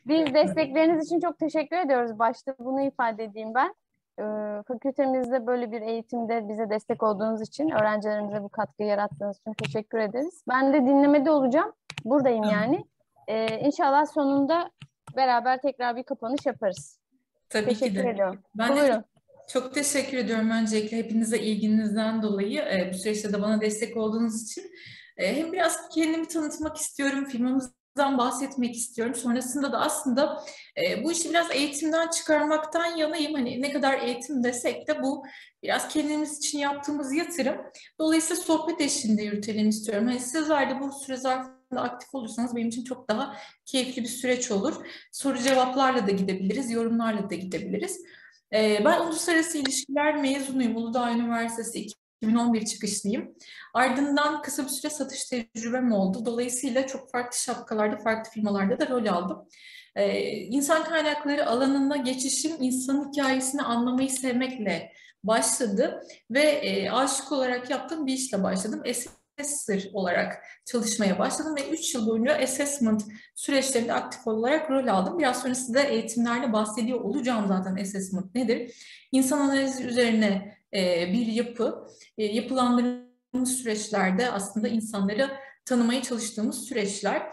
Biz destekleriniz için çok teşekkür ediyoruz. Başta bunu ifade edeyim ben. Fakültemizde böyle bir eğitimde bize destek olduğunuz için, öğrencilerimize bu katkıyı yarattığınız için teşekkür ederiz. Ben de dinlemede olacağım. Buradayım yani. İnşallah sonunda beraber tekrar bir kapanış yaparız. Tabii ki Teşekkür de. ediyorum. Ben de Buyurun. çok teşekkür ediyorum öncelikle hepinize ilginizden dolayı. Bu süreçte de bana destek olduğunuz için. Hem biraz kendimi tanıtmak istiyorum, firmamızdan bahsetmek istiyorum. Sonrasında da aslında bu işi biraz eğitimden çıkarmaktan yanayım. Hani ne kadar eğitim desek de bu biraz kendimiz için yaptığımız yatırım. Dolayısıyla sohbet eşliğinde yürütelim istiyorum. Hani sizler de bu süre zarfında aktif olursanız benim için çok daha keyifli bir süreç olur. Soru cevaplarla da gidebiliriz, yorumlarla da gidebiliriz. Ben uluslararası ilişkiler mezunuyum. Uludağ Üniversitesi 2011 çıkışlıyım. Ardından kısa bir süre satış tecrübem oldu. Dolayısıyla çok farklı şapkalarda, farklı firmalarda da rol aldım. İnsan kaynakları alanına geçişim insanın hikayesini anlamayı sevmekle başladı ve aşık olarak yaptığım bir işle başladım. Assessor olarak çalışmaya başladım ve 3 yıl boyunca assessment süreçlerinde aktif olarak rol aldım. Biraz sonra size eğitimlerde bahsediyor olacağım zaten assessment nedir? İnsan analizi üzerine bir yapı, yapılandırılmış süreçlerde aslında insanları tanımaya çalıştığımız süreçler.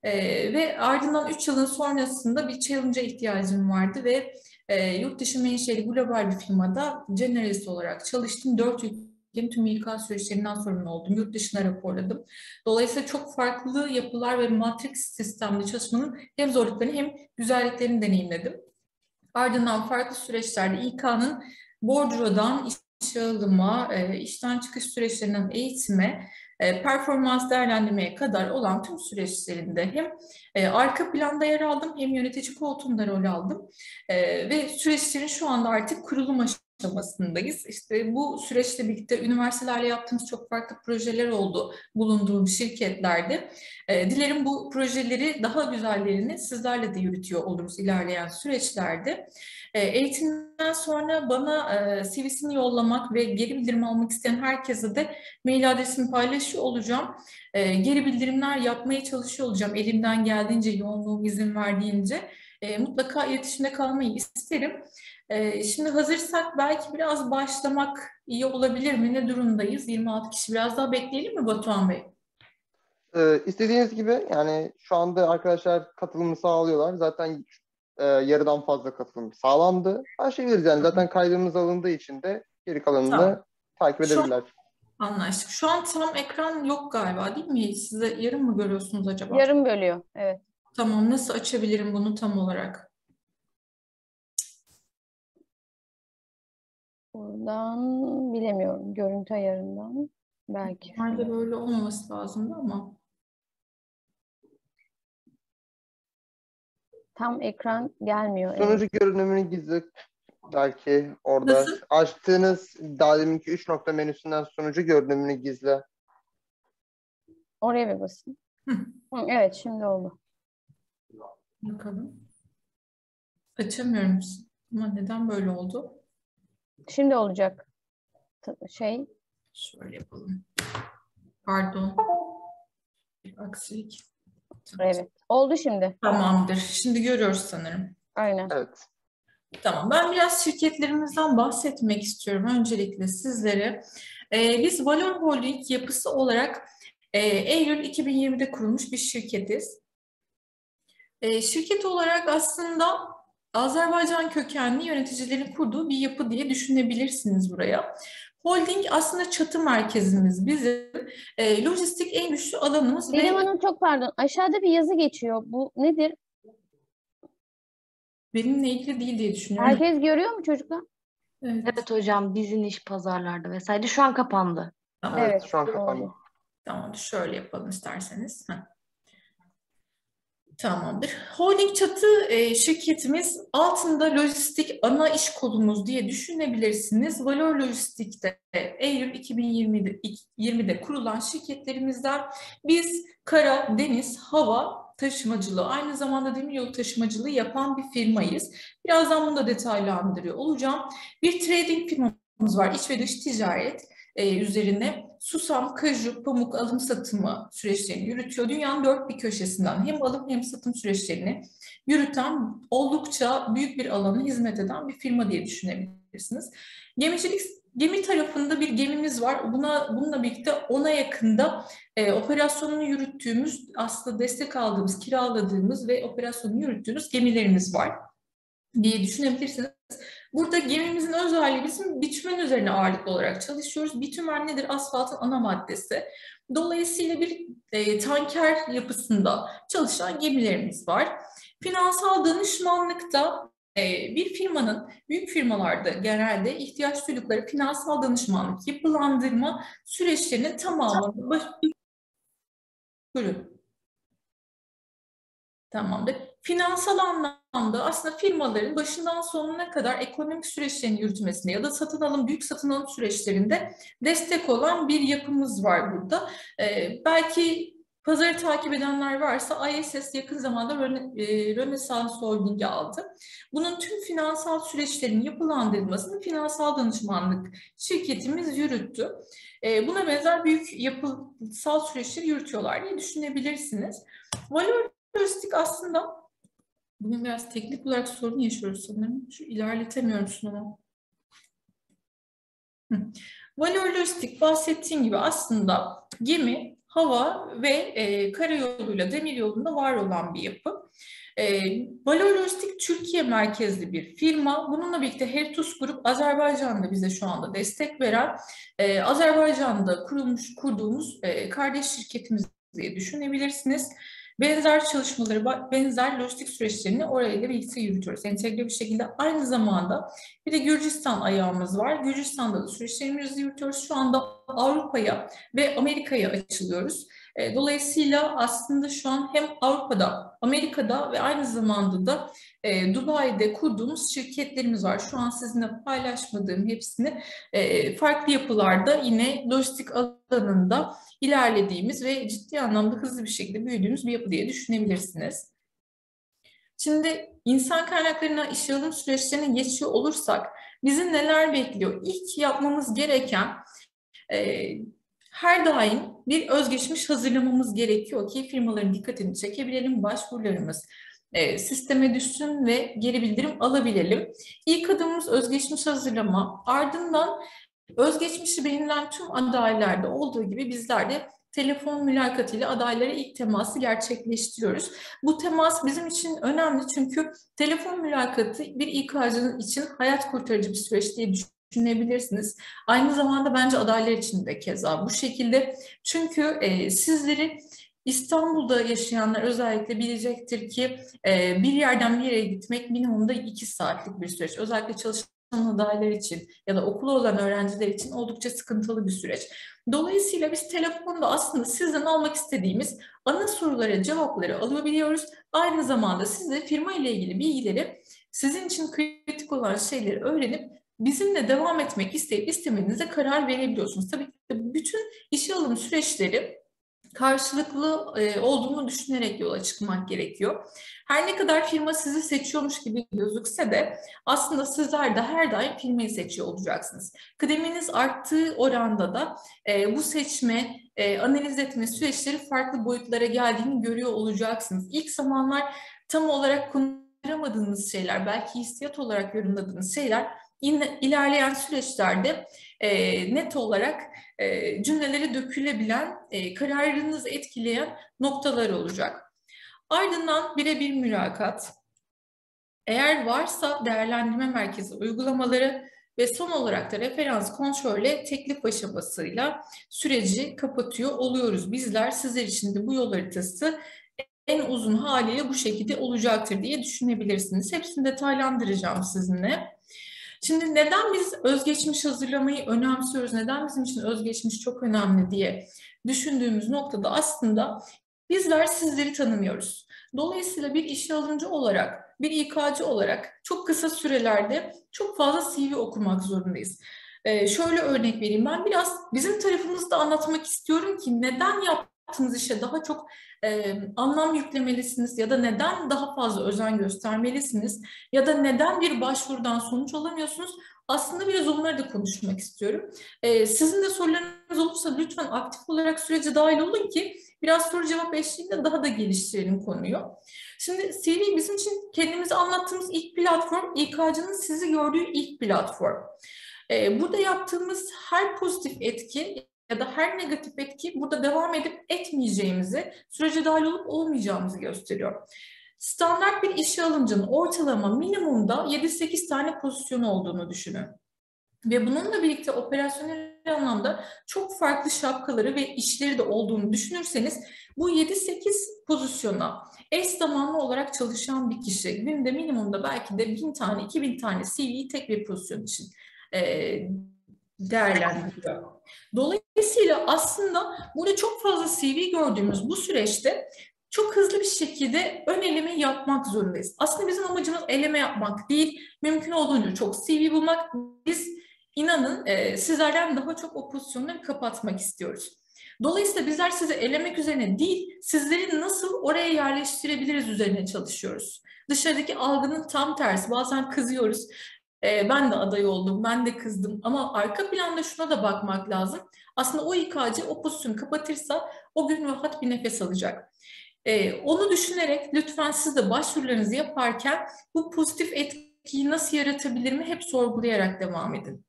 Ve ardından 3 yılın sonrasında bir challenge'a ihtiyacım vardı ve yurt dışı menşeli global bir firmada generalist olarak çalıştım. 4 ülkenin tüm İK süreçlerinden sorumlu oldum. Yurt dışına raporladım. Dolayısıyla çok farklı yapılar ve matris sistemli çalışmanın hem zorluklarını hem güzelliklerini deneyimledim. Ardından farklı süreçlerde İK'nın bordrodan işe alıma, işten çıkış süreçlerinden eğitime, performans değerlendirmeye kadar olan tüm süreçlerinde hem arka planda yer aldım hem yönetici koltuğunda rol aldım. Ve süreçlerin şu anda artık kurulum aşamasındayız. İşte bu süreçle birlikte üniversitelerle yaptığımız çok farklı projeler oldu bulunduğum şirketlerde. Dilerim bu projeleri daha güzellerini sizlerle de yürütüyor oluruz ilerleyen süreçlerde. Eğitimden sonra bana CV'sini yollamak ve geri bildirim almak isteyen herkese de mail adresimi paylaşıyor olacağım. Geri bildirimler yapmaya çalışıyor olacağım. Elimden geldiğince, yoğunluğum izin verdiğince mutlaka iletişimde kalmayı isterim. Şimdi hazırsak belki biraz başlamak iyi olabilir mi? Ne durumdayız? 26 kişi. Biraz daha bekleyelim mi Batuhan Bey? İstediğiniz gibi yani şu anda arkadaşlar katılımı sağlıyorlar. Zaten yarıdan fazla katılım sağlandı. Başlayabiliriz yani. Zaten kaydımız alındığı için de geri kalanını Tamam. takip edebilirler. Anlaştık. Şu an tam ekran yok galiba değil mi? Size yarım mı görüyorsunuz acaba? Yarım bölüyor. Evet. Tamam. Nasıl açabilirim bunu tam olarak? Buradan bilemiyorum. Görüntü ayarından. Belki. Nerede böyle olmaması lazımdı ama. Tam ekran gelmiyor. Sunucu görünümünü gizli belki orada Nasıl? açtığınız daha deminki 3 nokta menüsünden sunucu görünümünü gizle. Oraya bir basın. Evet, şimdi oldu. Bakalım. Açamıyorum. Ama neden böyle oldu? Şimdi olacak. Şöyle yapalım. Pardon. Bir aksilik. Evet. Oldu şimdi. Tamamdır. Şimdi görüyoruz sanırım. Aynen. Evet. Tamam. Ben biraz şirketlerimizden bahsetmek istiyorum. Öncelikle sizlere. Biz Valor Holding yapısı olarak Eylül 2020'de kurulmuş bir şirketiz. Şirket olarak aslında Azerbaycan kökenli yöneticilerin kurduğu bir yapı diye düşünebilirsiniz buraya. Holding aslında çatı merkezimiz bizim. Lojistik en güçlü alanımız. Didem Hanım çok pardon. Aşağıda bir yazı geçiyor. Bu nedir? Benimle ilgili değil diye düşünüyorum. Herkes görüyor mu çocuklar? Evet. Evet hocam, bizim iş pazarlarda vesaire şu an kapandı. Tamam. Evet, şu an kapandı. oldu. Tamamdır. Şöyle yapalım isterseniz. Tamamdır. Holding çatı şirketimiz altında lojistik ana iş kolumuz diye düşünebilirsiniz. Valor Lojistik'te Eylül 2020'de kurulan şirketlerimizden biz kara, deniz, hava taşımacılığı, aynı zamanda demiryolu taşımacılığı yapan bir firmayız. Birazdan bunu da detaylandırıyor olacağım. Bir trading firmamız var, iç ve dış ticaret. üzerine susam, kaju, pamuk alım satımı süreçlerini yürütüyor. Dünyanın dört bir köşesinden hem alım hem satım süreçlerini yürüten, oldukça büyük bir alana hizmet eden bir firma diye düşünebilirsiniz. Gemi tarafında bir gemimiz var. Bununla birlikte 10'a yakında operasyonunu yürüttüğümüz, aslında destek aldığımız, kiraladığımız ve operasyonunu yürüttüğümüz gemilerimiz var diye düşünebilirsiniz. Burada gemimizin özelliği, bizim bitumen üzerine ağırlıklı olarak çalışıyoruz. Bitumen nedir? Asfaltın ana maddesi. Dolayısıyla bir tanker yapısında çalışan gemilerimiz var. Finansal danışmanlıkta bir firmanın, büyük firmalarda genelde ihtiyaç duydukları finansal danışmanlık, yapılandırma süreçlerinin tamamını... Buyurun. Tamamdır. Finansal anlamda aslında firmaların başından sonuna kadar ekonomik süreçlerini yürütmesine ya da büyük satın alım süreçlerinde destek olan bir yapımız var burada. Belki pazarı takip edenler varsa ISS yakın zamanda Rönesans Holding'i aldı. Bunun tüm finansal süreçlerin yapılandırılmasını finansal danışmanlık şirketimiz yürüttü. Buna benzer büyük yapısal süreçleri yürütüyorlar diye düşünebilirsiniz. Valor Lojistik aslında, bugün biraz teknik olarak sorun yaşıyoruz sanırım. Şu ilerletemiyorum sunumu. Valor Lojistik bahsettiğim gibi aslında gemi, hava ve karayoluyla, demir yolunda var olan bir yapı. Valor Lojistik Türkiye merkezli bir firma. Bununla birlikte Hertus Grup Azerbaycan'da bize şu anda destek veren, Azerbaycan'da kurduğumuz kardeş şirketimiz diye düşünebilirsiniz. Benzer çalışmaları, benzer lojistik süreçlerini orayla birlikte yürütüyoruz. Entegre bir şekilde. Aynı zamanda bir de Gürcistan ayağımız var. Gürcistan'da da süreçlerimizi yürütüyoruz. Şu anda Avrupa'ya ve Amerika'ya açılıyoruz. Dolayısıyla aslında şu an hem Avrupa'da, Amerika'da ve aynı zamanda da Dubai'de kurduğumuz şirketlerimiz var. Şu an sizinle paylaşmadığım hepsini farklı yapılarda yine lojistik alanında ilerlediğimiz ve ciddi anlamda hızlı bir şekilde büyüdüğümüz bir yapı diye düşünebilirsiniz. Şimdi insan kaynaklarına, işe alım süreçlerine geçiyor olursak bizi neler bekliyor? İlk yapmamız gereken her daim bir özgeçmiş hazırlamamız gerekiyor ki firmaların dikkatini çekebilelim, başvurularımız sisteme düşsün ve geri bildirim alabilelim. İlk adımımız özgeçmiş hazırlama. Ardından özgeçmişi beğenilen tüm adaylarda olduğu gibi bizler de telefon mülakatıyla adaylara ilk teması gerçekleştiriyoruz. Bu temas bizim için önemli çünkü telefon mülakatı bir İK'cının için hayat kurtarıcı bir süreç diye düşünebilirsiniz. Aynı zamanda bence adaylar için de keza bu şekilde. Çünkü sizleri İstanbul'da yaşayanlar özellikle bilecektir ki bir yerden bir yere gitmek minimumda 2 saatlik bir süreç. Özellikle çalışan adaylar için ya da okulu olan öğrenciler için oldukça sıkıntılı bir süreç. Dolayısıyla biz telefonda aslında sizden almak istediğimiz ana sorulara cevapları alabiliyoruz. Aynı zamanda siz de firma ile ilgili bilgileri, sizin için kritik olan şeyleri öğrenip bizimle devam etmek isteyip istemediğinize karar verebiliyorsunuz. Tabii ki bütün işe alım süreçleri karşılıklı olduğunu düşünerek yola çıkmak gerekiyor. Her ne kadar firma sizi seçiyormuş gibi gözükse de aslında sizler de her daim firmayı seçiyor olacaksınız. Kıdeminiz arttığı oranda da bu seçme, analiz etme süreçleri farklı boyutlara geldiğini görüyor olacaksınız. İlk zamanlar tam olarak konuşamadığınız şeyler, belki hissiyat olarak yorumladığınız şeyler ilerleyen süreçlerde net olarak cümleleri dökülebilen, kararınızı etkileyen noktalar olacak. Ardından birebir mülakat, eğer varsa değerlendirme merkezi uygulamaları ve son olarak da referans kontrolle teklif aşamasıyla süreci kapatıyor oluyoruz. Bizler sizler için de bu yol haritası en uzun haliyle bu şekilde olacaktır diye düşünebilirsiniz. Hepsini detaylandıracağım sizinle. Şimdi neden biz özgeçmiş hazırlamayı önemsiyoruz, neden bizim için özgeçmiş çok önemli diye düşündüğümüz noktada aslında bizler sizleri tanımıyoruz. Dolayısıyla bir işe alımcı olarak, bir İK'cı olarak çok kısa sürelerde çok fazla CV okumak zorundayız. Şöyle örnek vereyim, ben biraz bizim tarafımızda anlatmak istiyorum ki neden yaptığınız işe daha çok anlam yüklemelisiniz ya da neden daha fazla özen göstermelisiniz ya da neden bir başvurudan sonuç alamıyorsunuz? Aslında biraz onları da konuşmak istiyorum. Sizin de sorularınız olursa lütfen aktif olarak sürece dahil olun ki biraz soru cevap eşliğinde daha da geliştirelim konuyu. Şimdi CV bizim için kendimizi anlattığımız ilk platform, İK'cının sizi gördüğü ilk platform. Burada yaptığımız her pozitif etki ya da her negatif etki burada devam edip etmeyeceğimizi, sürece dahil olup olmayacağımızı gösteriyor. Standart bir işe alımcının ortalama minimumda 7-8 tane pozisyon olduğunu düşünün. Ve bununla birlikte operasyonel anlamda çok farklı şapkaları ve işleri de olduğunu düşünürseniz bu 7-8 pozisyona eş zamanlı olarak çalışan bir kişi günde minimumda belki de 1000 tane, 2000 tane CV'yi tek bir pozisyon için değerlendiriyor. Dolayısıyla aslında burada çok fazla CV gördüğümüz bu süreçte çok hızlı bir şekilde ön eleme yapmak zorundayız. Aslında bizim amacımız eleme yapmak değil, mümkün olduğunca çok CV bulmak. Biz inanın sizlerden daha çok o pozisyonları kapatmak istiyoruz. Dolayısıyla bizler sizi elemek üzerine değil, sizleri nasıl oraya yerleştirebiliriz üzerine çalışıyoruz. Dışarıdaki algının tam tersi, bazen kızıyoruz. Ben de aday oldum, ben de kızdım ama arka planda şuna da bakmak lazım. Aslında o İK'cı o pozisyonu kapatırsa o gün rahat bir nefes alacak. Onu düşünerek lütfen siz de başvurularınızı yaparken bu pozitif etkiyi nasıl yaratabilir hep sorgulayarak devam edin.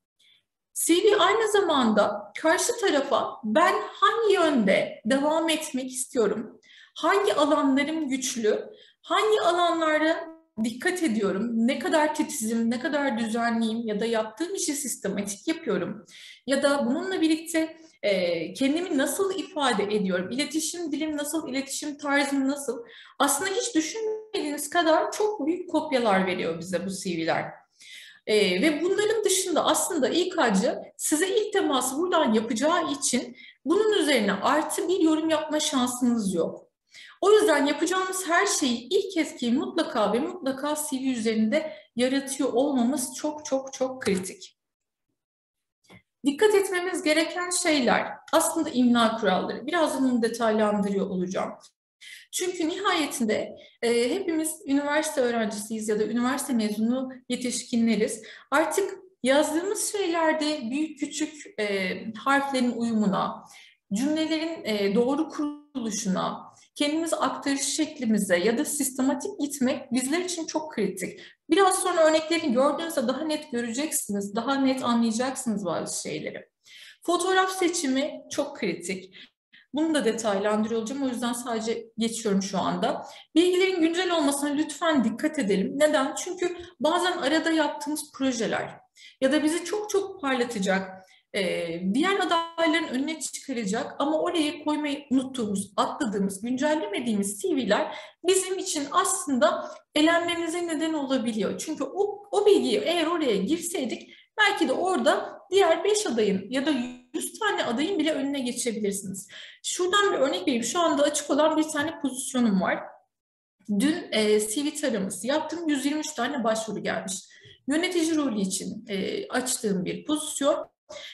CV aynı zamanda karşı tarafa ben hangi yönde devam etmek istiyorum, hangi alanlarım güçlü, hangi alanlara dikkat ediyorum, ne kadar titizim, ne kadar düzenliyim ya da yaptığım işi sistematik yapıyorum ya da bununla birlikte kendimi nasıl ifade ediyorum, iletişim dilim nasıl, iletişim tarzım nasıl, aslında hiç düşünmediğiniz kadar çok büyük kopyalar veriyor bize bu CV'ler. Ve bunların dışında aslında İK'cı size ilk teması buradan yapacağı için bunun üzerine artı bir yorum yapma şansınız yok. O yüzden yapacağımız her şeyi ilk etkiyi mutlaka ve mutlaka CV üzerinde yaratıyor olmamız çok çok çok kritik. Dikkat etmemiz gereken şeyler aslında imla kuralları. Birazdan onu detaylandırıyor olacağım. Çünkü nihayetinde hepimiz üniversite öğrencisiyiz ya da üniversite mezunu yetişkinleriz. Artık yazdığımız şeylerde büyük küçük harflerin uyumuna, cümlelerin doğru kuruluşuna, kendimizi aktarış şeklimize ya da sistematik gitmek bizler için çok kritik. Biraz sonra örneklerini gördüğünüzde daha net göreceksiniz, daha net anlayacaksınız bazı şeyleri. Fotoğraf seçimi çok kritik. Bunu da detaylandırıyor olacağım. O yüzden sadece geçiyorum şu anda. Bilgilerin güncel olmasına lütfen dikkat edelim. Neden? Çünkü bazen arada yaptığımız projeler ya da bizi çok çok parlatacak, diğer adayların önüne çıkaracak ama oraya koymayı unuttuğumuz, atladığımız, güncellemediğimiz CV'ler bizim için aslında elenmemize neden olabiliyor. Çünkü o bilgiyi eğer oraya girseydik belki de orada diğer 5 adayın ya da 100 tane adayın bile önüne geçebilirsiniz. Şuradan bir örnek vereyim. Şu anda açık olan bir tane pozisyonum var. Dün CV taraması yaptım. 123 tane başvuru gelmiş. Yönetici rolü için açtığım bir pozisyon.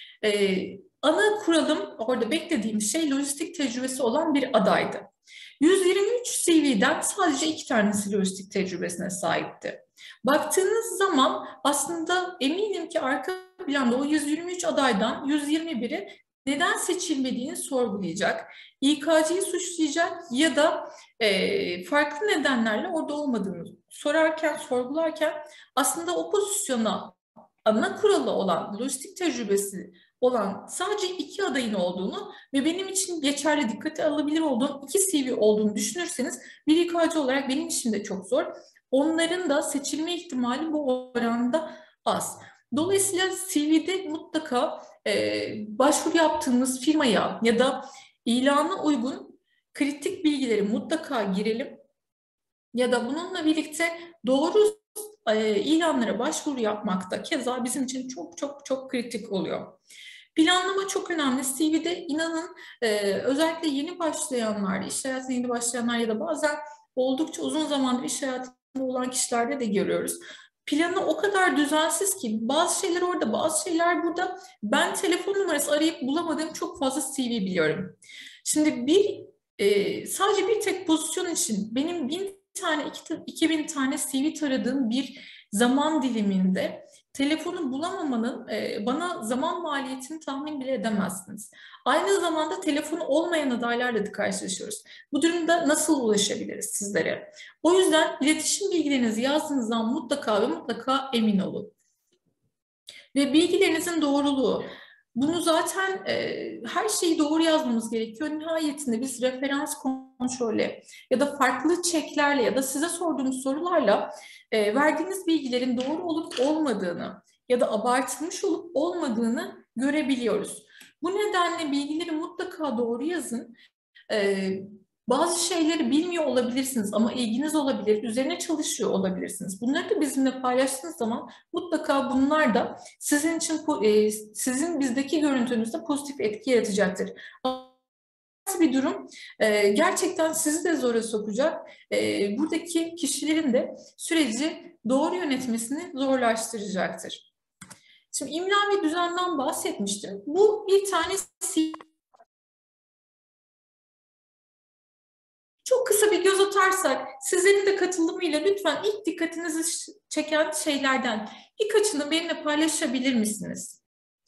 Ana kuralım, orada beklediğim şey lojistik tecrübesi olan bir adaydı. 123 CV'den sadece 2 tanesi lojistik tecrübesine sahipti. Baktığınız zaman aslında eminim ki arka planda o 123 adaydan 121'i neden seçilmediğini sorgulayacak, İK'cıyı suçlayacak ya da farklı nedenlerle orada olmadığını sorgularken aslında o pozisyona ana kuralı olan, lojistik tecrübesi olan sadece 2 adayın olduğunu ve benim için geçerli, dikkate alabilir olduğum 2 CV olduğunu düşünürseniz bir İK'cı olarak benim işim de çok zor. Onların da seçilme ihtimali bu oranda az. Dolayısıyla CV'de mutlaka başvuru yaptığımız firmaya ya da ilana uygun kritik bilgileri mutlaka girelim. Ya da bununla birlikte doğru ilanlara başvuru yapmak da keza bizim için çok çok çok kritik oluyor. Planlama çok önemli. CV'de inanın özellikle yeni başlayanlar, iş hayatına yeni başlayanlar ya da bazen oldukça uzun zamandır iş hayatında olan kişilerde de görüyoruz. Planı o kadar düzensiz ki bazı şeyler orada, bazı şeyler burada. Ben telefon numarası arayıp bulamadığım çok fazla CV biliyorum. Şimdi sadece bir tek pozisyon için benim 1000 tane, 2000 tane CV taradığım bir zaman diliminde telefonu bulamamanın bana zaman maliyetini tahmin bile edemezsiniz. Aynı zamanda telefonu olmayan adaylarla da karşılaşıyoruz. Bu durumda nasıl ulaşabiliriz sizlere? O yüzden iletişim bilgilerinizi yazdığınızdan mutlaka ve mutlaka emin olun. Ve bilgilerinizin doğruluğu. Bunu zaten her şeyi doğru yazmamız gerekiyor. Nihayetinde biz referans kontrolü ya da farklı çeklerle ya da size sorduğumuz sorularla verdiğiniz bilgilerin doğru olup olmadığını ya da abartılmış olup olmadığını görebiliyoruz. Bu nedenle bilgileri mutlaka doğru yazın. Bazı şeyleri bilmiyor olabilirsiniz ama ilginiz olabilir, üzerine çalışıyor olabilirsiniz. Bunları da bizimle paylaştığınız zaman mutlaka bunlar da sizin için, sizin bizdeki görüntünüzde pozitif etki yaratacaktır. Bir durum gerçekten sizi de zora sokacak. Buradaki kişilerin de süreci doğru yönetmesini zorlaştıracaktır. Şimdi imla ve düzenden bahsetmiştim. Bu bir tane çok kısa bir göz atarsak, sizlerin de katılımıyla lütfen ilk dikkatinizi çeken şeylerden birkaçını benimle paylaşabilir misiniz?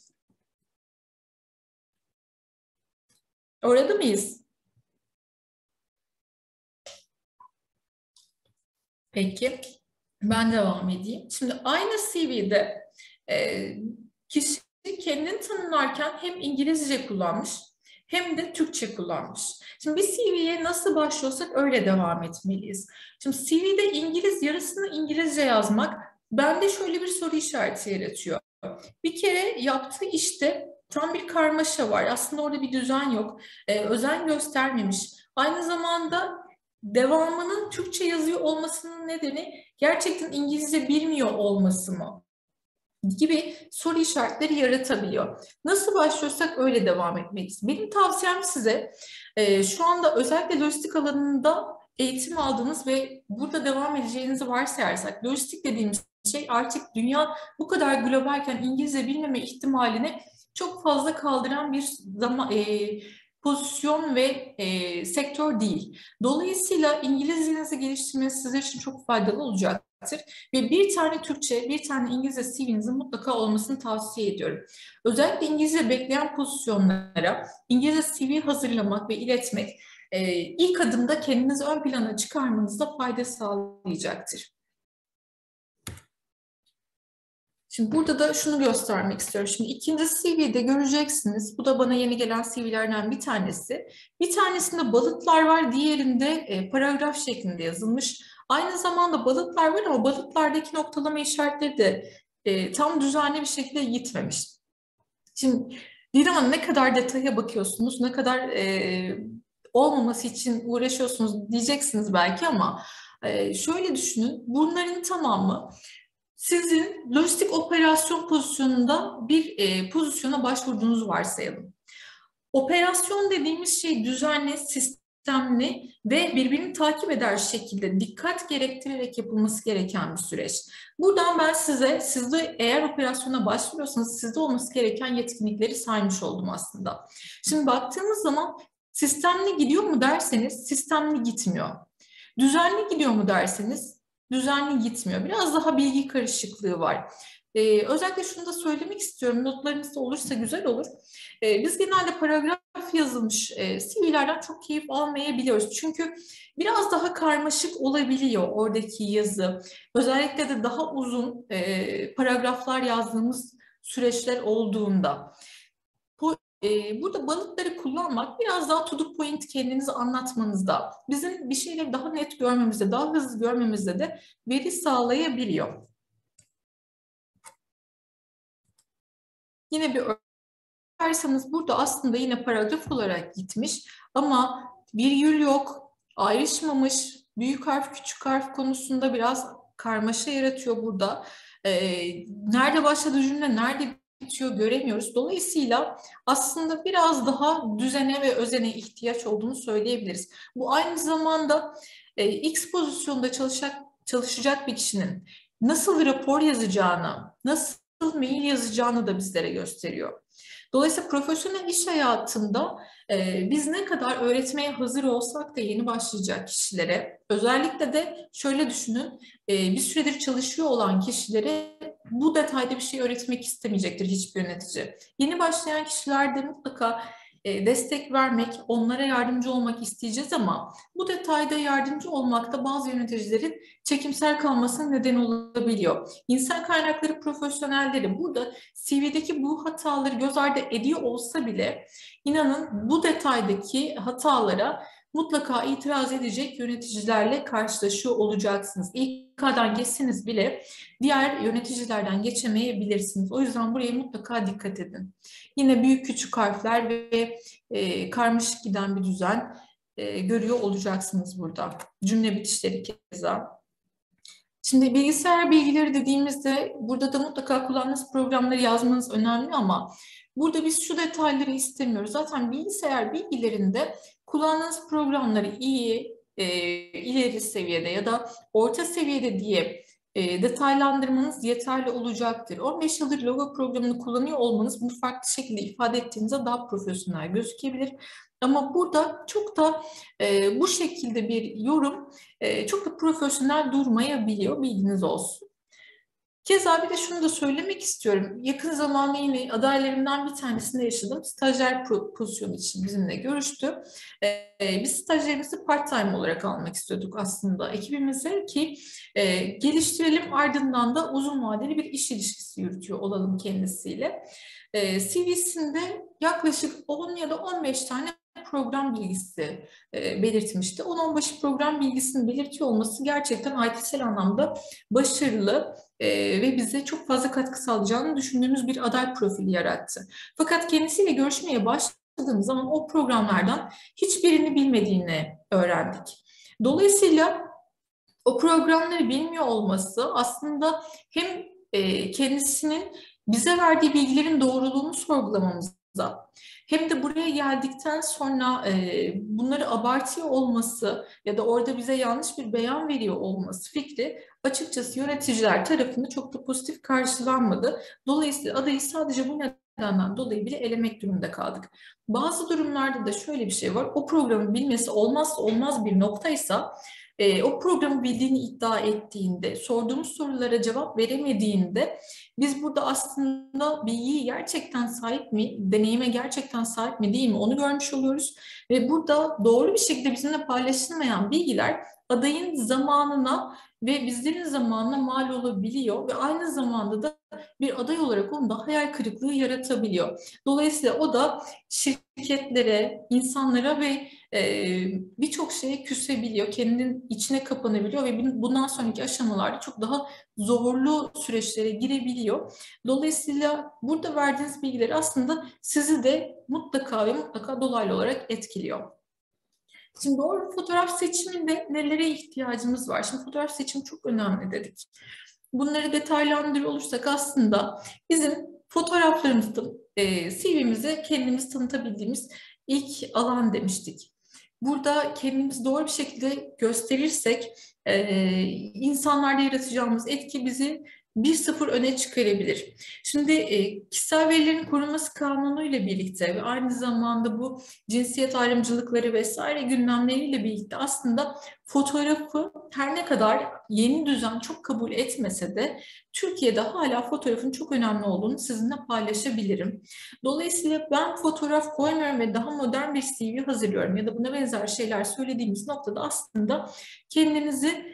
Orada mıyız? Peki, ben devam edeyim. Şimdi aynı CV'de kişi kendini tanımlarken hem İngilizce kullanmış hem de Türkçe kullanmış. Şimdi bir CV'ye nasıl başlıyorsak öyle devam etmeliyiz. Şimdi CV'de yarısını İngilizce yazmak bende şöyle bir soru işareti yaratıyor. Bir kere yaptığı işte tam bir karmaşa var. Aslında orada bir düzen yok. Özen göstermemiş. Aynı zamanda devamının Türkçe yazıyor olmasının nedeni gerçekten İngilizce bilmiyor olması mı? Gibi soru işaretleri yaratabiliyor. Nasıl başlıyorsak öyle devam etmeliyiz. Benim tavsiyem size şu anda özellikle lojistik alanında eğitim aldığınız ve burada devam edeceğinizi varsayarsak, lojistik dediğimiz şey artık dünya bu kadar globalken İngilizce bilmeme ihtimalini çok fazla kaldıran bir pozisyon ve sektör değil. Dolayısıyla İngilizcenizi geliştirmeniz sizler için çok faydalı olacaktır. Ve bir tane Türkçe, bir tane İngilizce CV'nizin mutlaka olmasını tavsiye ediyorum. Özellikle İngilizce bekleyen pozisyonlara İngilizce CV hazırlamak ve iletmek ilk adımda kendinizi ön plana çıkarmanızda fayda sağlayacaktır. Şimdi burada da şunu göstermek istiyorum. Şimdi ikinci CV'de göreceksiniz. Bu da bana yeni gelen CV'lerden bir tanesi. Bir tanesinde balıklar var, diğerinde paragraf şeklinde yazılmış. Aynı zamanda balıklar var ama balıklardaki noktalama işaretleri de tam düzenli bir şekilde gitmemiş. Şimdi Didem Hanım, ne kadar detaya bakıyorsunuz, ne kadar olmaması için uğraşıyorsunuz diyeceksiniz belki ama şöyle düşünün, bunların tamamı sizin lojistik operasyon pozisyonunda bir pozisyona başvurduğunuzu varsayalım. Operasyon dediğimiz şey düzenli, sistemli ve birbirini takip eder şekilde dikkat gerektirerek yapılması gereken bir süreç. Buradan ben sizde eğer operasyona başvuruyorsanız sizde olması gereken yetkinlikleri saymış oldum aslında. Şimdi baktığımız zaman sistemli gidiyor mu derseniz sistemli gitmiyor. Düzenli gidiyor mu derseniz düzenli gitmiyor. Biraz daha bilgi karışıklığı var. Özellikle şunu da söylemek istiyorum. Notlarınızda olursa güzel olur. Biz genelde paragraf yazılmış CV'lerden çok keyif almayabiliyoruz. Çünkü biraz daha karmaşık olabiliyor oradaki yazı. Özellikle de daha uzun paragraflar yazdığımız süreçler olduğunda. Burada balıkları kullanmak biraz daha to the point kendinizi anlatmanızda, bizim bir şeyleri daha net görmemizde, daha hızlı görmemizde de veri sağlayabiliyor. Yine bir örneğin burada aslında yine paragraf olarak gitmiş ama virgül yok, ayrışmamış, büyük harf, küçük harf konusunda biraz karmaşa yaratıyor burada. Nerede başladı cümle, nerede bitiyor göremiyoruz. Dolayısıyla aslında biraz daha düzene ve özene ihtiyaç olduğunu söyleyebiliriz. Bu aynı zamanda X pozisyonda çalışacak bir kişinin nasıl rapor yazacağını, nasıl mail yazacağını da bizlere gösteriyor. Dolayısıyla profesyonel iş hayatında biz ne kadar öğretmeye hazır olsak da yeni başlayacak kişilere, özellikle de şöyle düşünün, bir süredir çalışıyor olan kişilere bu detayda bir şey öğretmek istemeyecektir hiçbir yönetici. Yeni başlayan kişilerde mutlaka destek vermek, onlara yardımcı olmak isteyeceğiz ama bu detayda yardımcı olmakta bazı yöneticilerin çekimser kalmasına neden olabiliyor. İnsan kaynakları profesyonelleri burada CV'deki bu hataları göz ardı ediyor olsa bile inanın bu detaydaki hatalara mutlaka itiraz edecek yöneticilerle karşılaşıyor olacaksınız. İK'dan geçseniz bile diğer yöneticilerden geçemeyebilirsiniz. O yüzden buraya mutlaka dikkat edin. Yine büyük küçük harfler ve karmaşık giden bir düzen görüyor olacaksınız burada. Cümle bitişleri keza. Şimdi bilgisayar bilgileri dediğimizde burada da mutlaka kullandığınız programları yazmanız önemli ama burada biz şu detayları istemiyoruz. Zaten bilgisayar bilgilerinde kullandığınız programları iyi, ileri seviyede ya da orta seviyede diye detaylandırmanız yeterli olacaktır. 15 yıldır logo programını kullanıyor olmanız bunu farklı şekilde ifade ettiğinizde daha profesyonel gözükebilir. Ama burada çok da bu şekilde bir yorum çok da profesyonel durmayabiliyor, bilginiz olsun. Keza bir de şunu da söylemek istiyorum. Yakın zamanda yine adaylarımdan bir tanesinde yaşadım. Stajyer pozisyonu için bizimle görüştü. Biz stajyerimizi part-time olarak almak istiyorduk aslında ekibimize ki geliştirelim, ardından da uzun vadeli bir iş ilişkisi yürütüyor olalım kendisiyle. CV'sinde yaklaşık 10 ya da 15 tane program bilgisi belirtmişti. 10-15 program bilgisini belirtiyor olması gerçekten IT'sel anlamda başarılı ve bize çok fazla katkı sağlayacağını düşündüğümüz bir aday profili yarattı. Fakat kendisiyle görüşmeye başladığımız zaman o programlardan hiçbirini bilmediğini öğrendik. Dolayısıyla o programları bilmiyor olması aslında hem kendisinin bize verdiği bilgilerin doğruluğunu sorgulamamıza hem de buraya geldikten sonra bunları abartıyor olması ya da orada bize yanlış bir beyan veriyor olması fikri açıkçası yöneticiler tarafında çok da pozitif karşılanmadı. Dolayısıyla adayı sadece bu nedenden dolayı bile elemek durumunda kaldık. Bazı durumlarda da şöyle bir şey var. O programı bilmesi olmazsa olmaz bir noktaysa o programı bildiğini iddia ettiğinde, sorduğumuz sorulara cevap veremediğinde biz burada aslında bilgiyi gerçekten sahip mi, deneyime gerçekten sahip mi değil mi onu görmüş oluyoruz. Ve burada doğru bir şekilde bizimle paylaşılmayan bilgiler adayın zamanına ve bizlerin zamanına mal olabiliyor ve aynı zamanda da bir aday olarak onun da hayal kırıklığı yaratabiliyor. Dolayısıyla o da şirketlere, insanlara ve birçok şeye küsebiliyor, kendinin içine kapanabiliyor ve bundan sonraki aşamalarda çok daha zorlu süreçlere girebiliyor. Dolayısıyla burada verdiğiniz bilgiler aslında sizi de mutlaka ve mutlaka dolaylı olarak etkiliyor. Şimdi doğru fotoğraf seçiminde nelere ihtiyacımız var? Şimdi fotoğraf seçimi çok önemli dedik. Bunları detaylandırıyor olursak aslında bizim fotoğraflarımızın CV'mize kendimizi tanıtabildiğimiz ilk alan demiştik. Burada kendimizi doğru bir şekilde gösterirsek insanlarda yaratacağımız etki bizi 1-0 öne çıkarabilir. Şimdi kişisel verilerin korunması kanunu ile birlikte ve aynı zamanda bu cinsiyet ayrımcılıkları vesaire gündemleriyle birlikte aslında fotoğrafı her ne kadar yeni düzen çok kabul etmese de Türkiye'de hala fotoğrafın çok önemli olduğunu sizinle paylaşabilirim. Dolayısıyla ben fotoğraf koymuyorum ve daha modern bir CV hazırlıyorum ya da buna benzer şeyler söylediğimiz noktada aslında kendinizi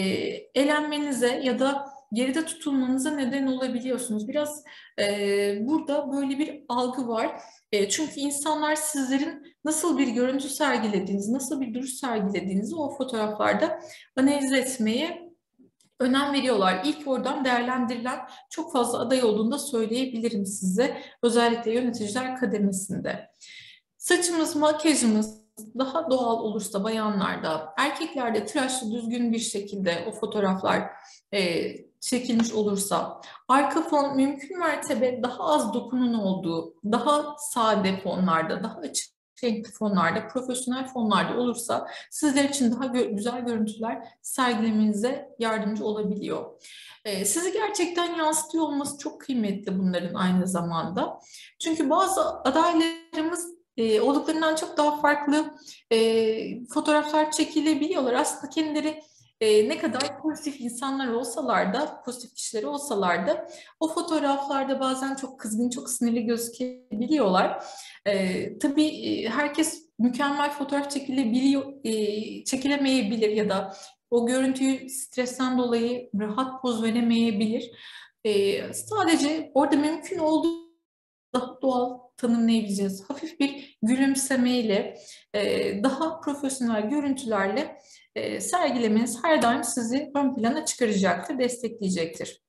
elenmenize ya da geride tutulmanıza neden olabiliyorsunuz. Biraz burada böyle bir algı var. Çünkü insanlar sizlerin nasıl bir görüntü sergilediğinizi, nasıl bir duruş sergilediğinizi o fotoğraflarda analiz etmeye önem veriyorlar. İlk oradan değerlendirilen çok fazla aday olduğunu da söyleyebilirim size. Özellikle yöneticiler kademesinde. Saçımız, makyajımız daha doğal olursa bayanlarda, erkeklerde tıraşlı düzgün bir şekilde o fotoğraflar çekilmiş olursa, arka fon mümkün mertebe daha az dokunun olduğu, daha sade fonlarda, daha açık açık renkli fonlarda, profesyonel fonlarda olursa sizler için daha güzel görüntüler sergilemenize yardımcı olabiliyor. Sizi gerçekten yansıtıyor olması çok kıymetli bunların aynı zamanda. Çünkü bazı adaylarımız olduklarından çok daha farklı fotoğraflar çekilebiliyorlar. Aslında kendileri ne kadar pozitif insanlar olsalar da, pozitif kişileri olsalar da o fotoğraflarda bazen çok kızgın, çok sinirli gözükebiliyorlar. Tabii herkes mükemmel fotoğraf çekilemeyebilir ya da o görüntüyü stresten dolayı rahat poz veremeyebilir. Sadece orada mümkün olduğu daha doğal tanımlayabileceğiz. Hafif bir gülümsemeyle, daha profesyonel görüntülerle sergilemeniz her daim sizi ön plana çıkaracaktır, destekleyecektir.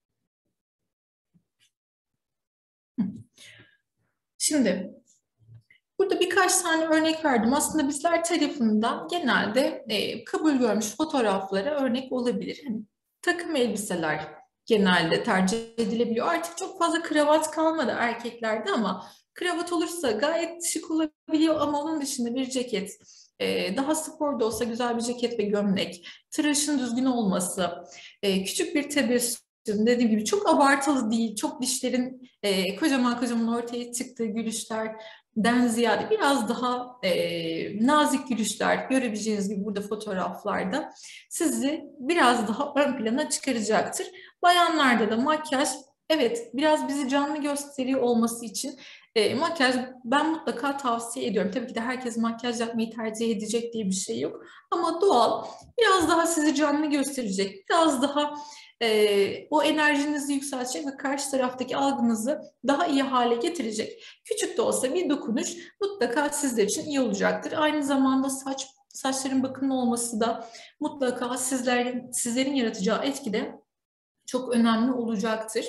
Şimdi burada birkaç tane örnek verdim. Aslında bizler tarafından genelde kabul görmüş fotoğraflara örnek olabilir. Hani, takım elbiseler genelde tercih edilebiliyor. Artık çok fazla kravat kalmadı erkeklerde ama kravat olursa gayet şık olabiliyor ama onun dışında bir ceket, daha spor da olsa güzel bir ceket ve gömlek, tıraşın düzgün olması, küçük bir tebessüm, dediğim gibi çok abartılı değil, çok dişlerin kocaman kocaman ortaya çıktığı gülüşlerden ziyade biraz daha nazik gülüşler görebileceğiniz gibi burada fotoğraflarda sizi biraz daha ön plana çıkaracaktır. Bayanlarda da makyaj, evet, biraz bizi canlı gösteriyor olması için makyaj ben mutlaka tavsiye ediyorum. Tabii ki de herkes makyaj yapmayı tercih edecek diye bir şey yok. Ama doğal, biraz daha sizi canlı gösterecek, biraz daha o enerjinizi yükseltecek ve karşı taraftaki algınızı daha iyi hale getirecek. Küçük de olsa bir dokunuş mutlaka sizler için iyi olacaktır. Aynı zamanda saçların bakımlı olması da mutlaka sizlerin yaratacağı etkide çok önemli olacaktır.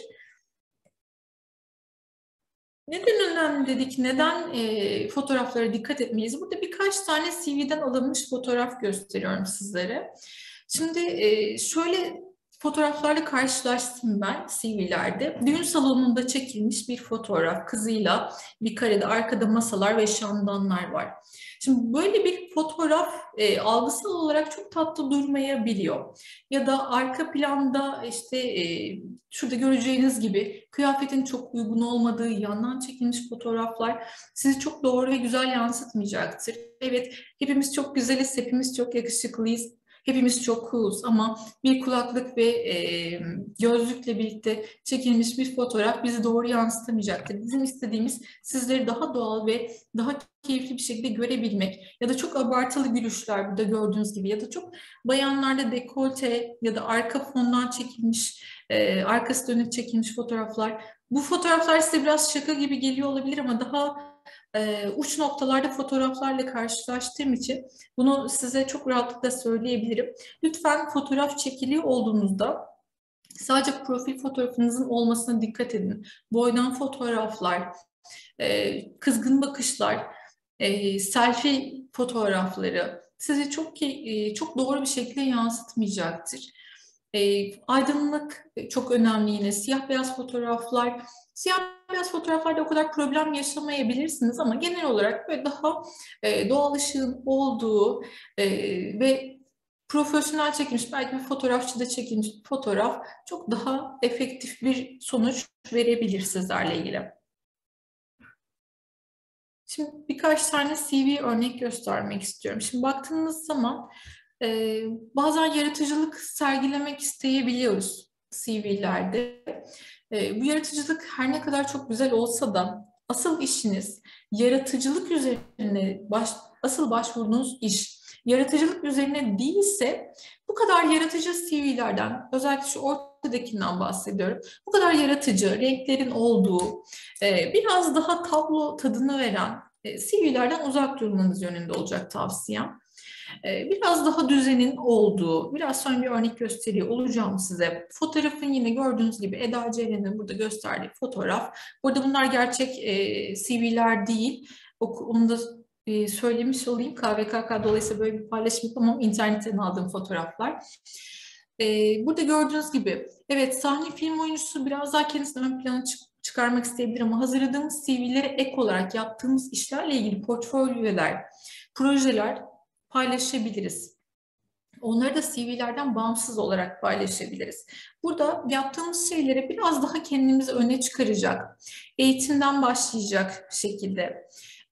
Neden önemli dedik? Neden fotoğraflara dikkat etmeliyiz? Burada birkaç tane CV'den alınmış fotoğraf gösteriyorum sizlere. Şimdi şöyle fotoğraflarla karşılaştım ben CV'lerde. Düğün salonunda çekilmiş bir fotoğraf. Kızıyla bir karede arkada masalar ve şamdanlar var. Şimdi böyle bir fotoğraf algısal olarak çok tatlı durmayabiliyor. Ya da arka planda işte şurada göreceğiniz gibi kıyafetin çok uygun olmadığı yandan çekilmiş fotoğraflar sizi çok doğru ve güzel yansıtmayacaktır. Evet, hepimiz çok güzeliz, hepimiz çok yakışıklıyız, hepimiz çok cooluz ama bir kulaklık ve gözlükle birlikte çekilmiş bir fotoğraf bizi doğru yansıtamayacaktır. Bizim istediğimiz sizleri daha doğal ve daha keyifli bir şekilde görebilmek ya da çok abartılı gülüşler burada gördüğünüz gibi ya da çok bayanlarda dekolte ya da arka fondan çekilmiş, arkası dönük çekilmiş fotoğraflar. Bu fotoğraflar size biraz şaka gibi geliyor olabilir ama daha uç noktalarda fotoğraflarla karşılaştığım için bunu size çok rahatlıkla söyleyebilirim. Lütfen fotoğraf çekiliyor olduğunuzda sadece profil fotoğrafınızın olmasına dikkat edin. Boydan fotoğraflar, kızgın bakışlar, selfie fotoğrafları sizi çok doğru bir şekilde yansıtmayacaktır. Aydınlık çok önemli yine. Siyah beyaz fotoğraflar. Siyah beyaz fotoğraflarda o kadar problem yaşamayabilirsiniz ama genel olarak böyle daha doğal ışığın olduğu ve profesyonel çekilmiş, belki bir fotoğrafçıda çekilmiş bir fotoğraf çok daha efektif bir sonuç verebilir sizlerle ilgili. Şimdi birkaç tane CV örnek göstermek istiyorum. Şimdi baktığımız zaman bazen yaratıcılık sergilemek isteyebiliyoruz CV'lerde. Bu yaratıcılık her ne kadar çok güzel olsa da asıl işiniz yaratıcılık üzerine asıl başvurduğunuz iş yaratıcılık üzerine değilse bu kadar yaratıcı CV'lerden, özellikle şu ortadakinden bahsediyorum. Bu kadar yaratıcı, renklerin olduğu, biraz daha tablo tadını veren CV'lerden uzak durmanız yönünde olacak tavsiyem. Biraz daha düzenin olduğu, biraz sonra bir örnek gösteriyor olacağım size. Fotoğrafın yine gördüğünüz gibi Eda Ceren'in burada gösterdiği fotoğraf. Burada bunlar gerçek CV'ler değil. Onu da söylemiş olayım. KVKK dolayısıyla böyle bir paylaşım yapamam. İnternetten aldığım fotoğraflar. Burada gördüğünüz gibi evet, sahne film oyuncusu biraz daha kendisini ön plana çıkarmak isteyebilir ama hazırladığımız CV'lere ek olarak yaptığımız işlerle ilgili portfolyolar, projeler paylaşabiliriz. Onları da CV'lerden bağımsız olarak paylaşabiliriz. Burada yaptığımız şeyleri biraz daha kendimizi öne çıkaracak, eğitimden başlayacak şekilde,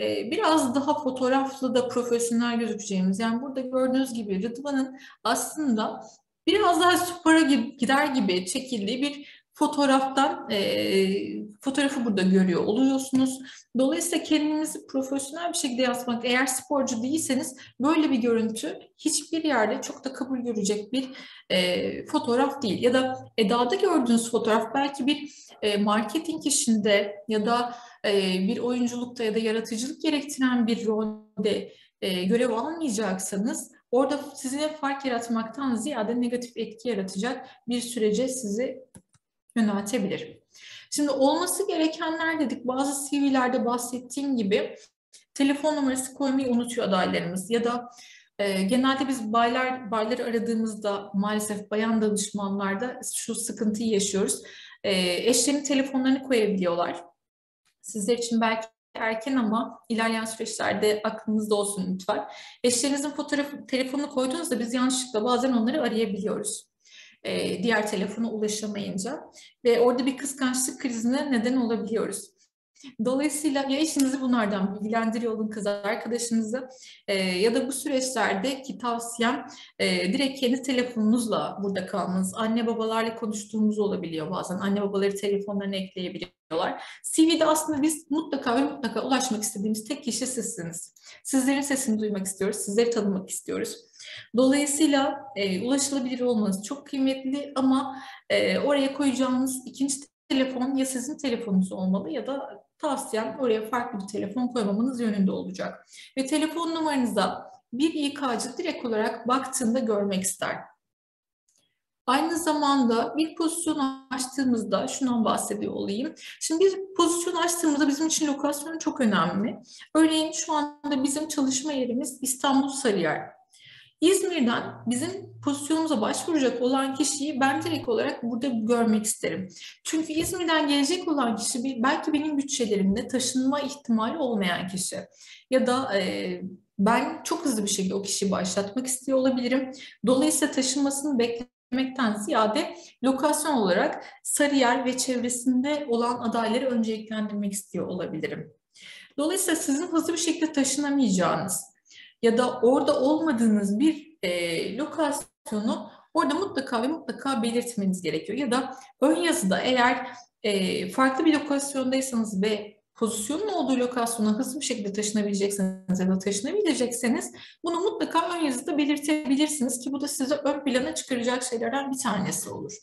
biraz daha fotoğraflı da profesyonel gözükeceğimiz, yani burada gördüğünüz gibi Rıdvan'ın aslında biraz daha spora gider gibi çekildiği bir fotoğraftan, fotoğrafı burada görüyor oluyorsunuz. Dolayısıyla kendinizi profesyonel bir şekilde yansıtmak, eğer sporcu değilseniz böyle bir görüntü hiçbir yerde çok da kabul görecek bir fotoğraf değil. Ya da Eda'da gördüğünüz fotoğraf belki bir marketing işinde ya da bir oyunculukta ya da yaratıcılık gerektiren bir rolde görev almayacaksanız orada size fark yaratmaktan ziyade negatif etki yaratacak bir sürece sizi yöneltebilir. Şimdi olması gerekenler dedik. Bazı CV'lerde bahsettiğim gibi telefon numarası koymayı unutuyor adaylarımız ya da genelde biz bayları aradığımızda maalesef bayan danışmanlarda şu sıkıntıyı yaşıyoruz. Eşlerinin telefonlarını koyabiliyorlar. Sizler için belki erken ama ilerleyen süreçlerde aklınızda olsun lütfen. Eşlerinizin telefonunu koyduğunuzda biz yanlışlıkla bazen onları arayabiliyoruz. Diğer telefona ulaşamayınca ve orada bir kıskançlık krizine neden olabiliyoruz. Dolayısıyla ya eşinizi bunlardan bilgilendiriyor olun, kız arkadaşınızı ya da bu süreçlerdeki tavsiyem direkt kendi telefonunuzla burada kalmanız. Anne babalarla konuştuğumuz olabiliyor bazen. Anne babaları telefonlarına ekleyebiliyorlar. CV'de aslında biz mutlaka ve mutlaka ulaşmak istediğimiz tek kişi sizsiniz. Sizlerin sesini duymak istiyoruz, sizleri tanımak istiyoruz. Dolayısıyla ulaşılabilir olmanız çok kıymetli ama oraya koyacağınız ikinci telefon ya sizin telefonunuz olmalı ya da tavsiyem oraya farklı bir telefon koymamanız yönünde olacak. Ve telefon numaranıza bir İK'cı direkt olarak baktığında görmek ister. Aynı zamanda bir pozisyon açtığımızda şundan bahsediyor olayım. Şimdi bir pozisyon açtığımızda bizim için lokasyon çok önemli. Örneğin şu anda bizim çalışma yerimiz İstanbul Sarıyer. İzmir'den bizim pozisyonumuza başvuracak olan kişiyi ben direkt olarak burada görmek isterim. Çünkü İzmir'den gelecek olan kişi belki benim bütçelerimde taşınma ihtimali olmayan kişi. Ya da ben çok hızlı bir şekilde o kişiyi başlatmak istiyor olabilirim. Dolayısıyla taşınmasını beklemekten ziyade lokasyon olarak Sarıyer ve çevresinde olan adayları önceliklendirmek istiyor olabilirim. Dolayısıyla sizin hızlı bir şekilde taşınamayacağınız ya da orada olmadığınız bir lokasyonu orada mutlaka ve mutlaka belirtmeniz gerekiyor. Ya da ön yazıda eğer farklı bir lokasyondaysanız ve pozisyonun olduğu lokasyona hızlı bir şekilde taşınabilecekseniz ya da taşınabilecekseniz bunu mutlaka ön yazıda belirtebilirsiniz ki bu da size ön plana çıkaracak şeylerden bir tanesi olur.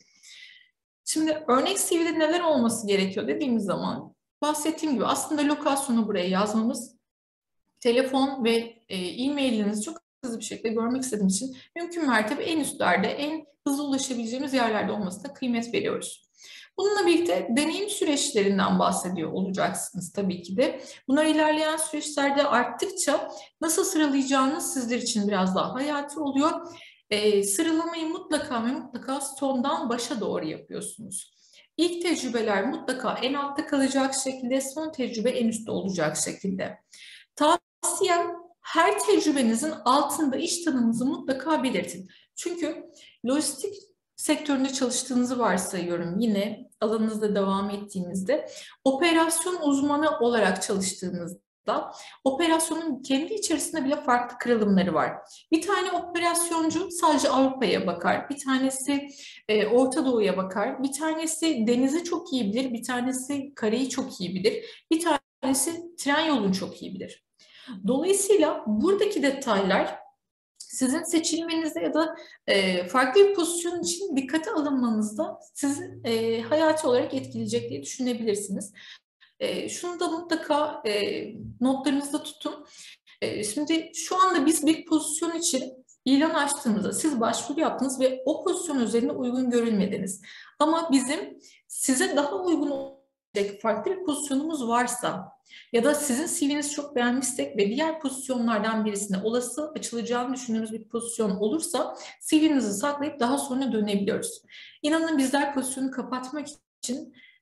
Şimdi örnek CV'de neler olması gerekiyor dediğimiz zaman bahsettiğim gibi aslında lokasyonu buraya yazmamız, telefon ve e-mailinizi çok hızlı bir şekilde görmek istediğim için mümkün mertebe en üstlerde, en hızlı ulaşabileceğimiz yerlerde olmasına kıymet veriyoruz. Bununla birlikte deneyim süreçlerinden bahsediyor olacaksınız tabii ki de. Bunlar ilerleyen süreçlerde arttıkça nasıl sıralayacağınız sizler için biraz daha hayati oluyor. Sıralamayı mutlaka ve mutlaka sondan başa doğru yapıyorsunuz. İlk tecrübeler mutlaka en altta kalacak şekilde, son tecrübe en üstte olacak şekilde. Tavsiyem her tecrübenizin altında iş tanımınızı mutlaka belirtin. Çünkü lojistik sektöründe çalıştığınızı varsayıyorum yine alanınızda devam ettiğinizde. Operasyon uzmanı olarak çalıştığınızda operasyonun kendi içerisinde bile farklı kırılımları var. Bir tane operasyoncu sadece Avrupa'ya bakar, bir tanesi Orta Doğu'ya bakar, bir tanesi denizi çok iyi bilir, bir tanesi kareyi çok iyi bilir, bir tanesi tren yolunu çok iyi bilir. Dolayısıyla buradaki detaylar sizin seçilmenizde ya da farklı bir pozisyon için dikkate alınmanızda sizi hayati olarak etkileyecek diye düşünebilirsiniz. Şunu da mutlaka notlarınızda tutun. Şimdi şu anda biz bir pozisyon için ilan açtığımızda siz başvuru yaptınız ve o pozisyon üzerine uygun görülmediniz. Ama bizim size daha uygun olacak farklı bir pozisyonumuz varsa ya da sizin CV'nizi çok beğenmişsek ve diğer pozisyonlardan birisine olası açılacağını düşündüğümüz bir pozisyon olursa CV'nizi saklayıp daha sonra dönebiliyoruz. İnanın bizler pozisyonu kapatmak için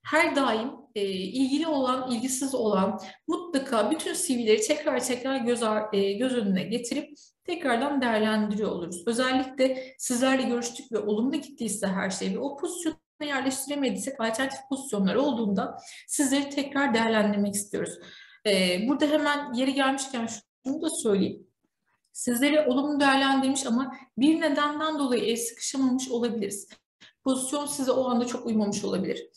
her daim ilgili olan, ilgisiz olan mutlaka bütün CV'leri tekrar göz önüne getirip tekrardan değerlendiriyor oluruz. Özellikle sizlerle görüştük ve olumlu gittiyse her şey ve o pozisyona yerleştiremediysek alternatif pozisyonlar olduğunda sizleri tekrar değerlendirmek istiyoruz. Burada hemen yeri gelmişken şunu da söyleyeyim. Sizleri olumlu değerlendirmiş ama bir nedenden dolayı el sıkışamamış olabiliriz. Pozisyon size o anda çok uymamış olabilir.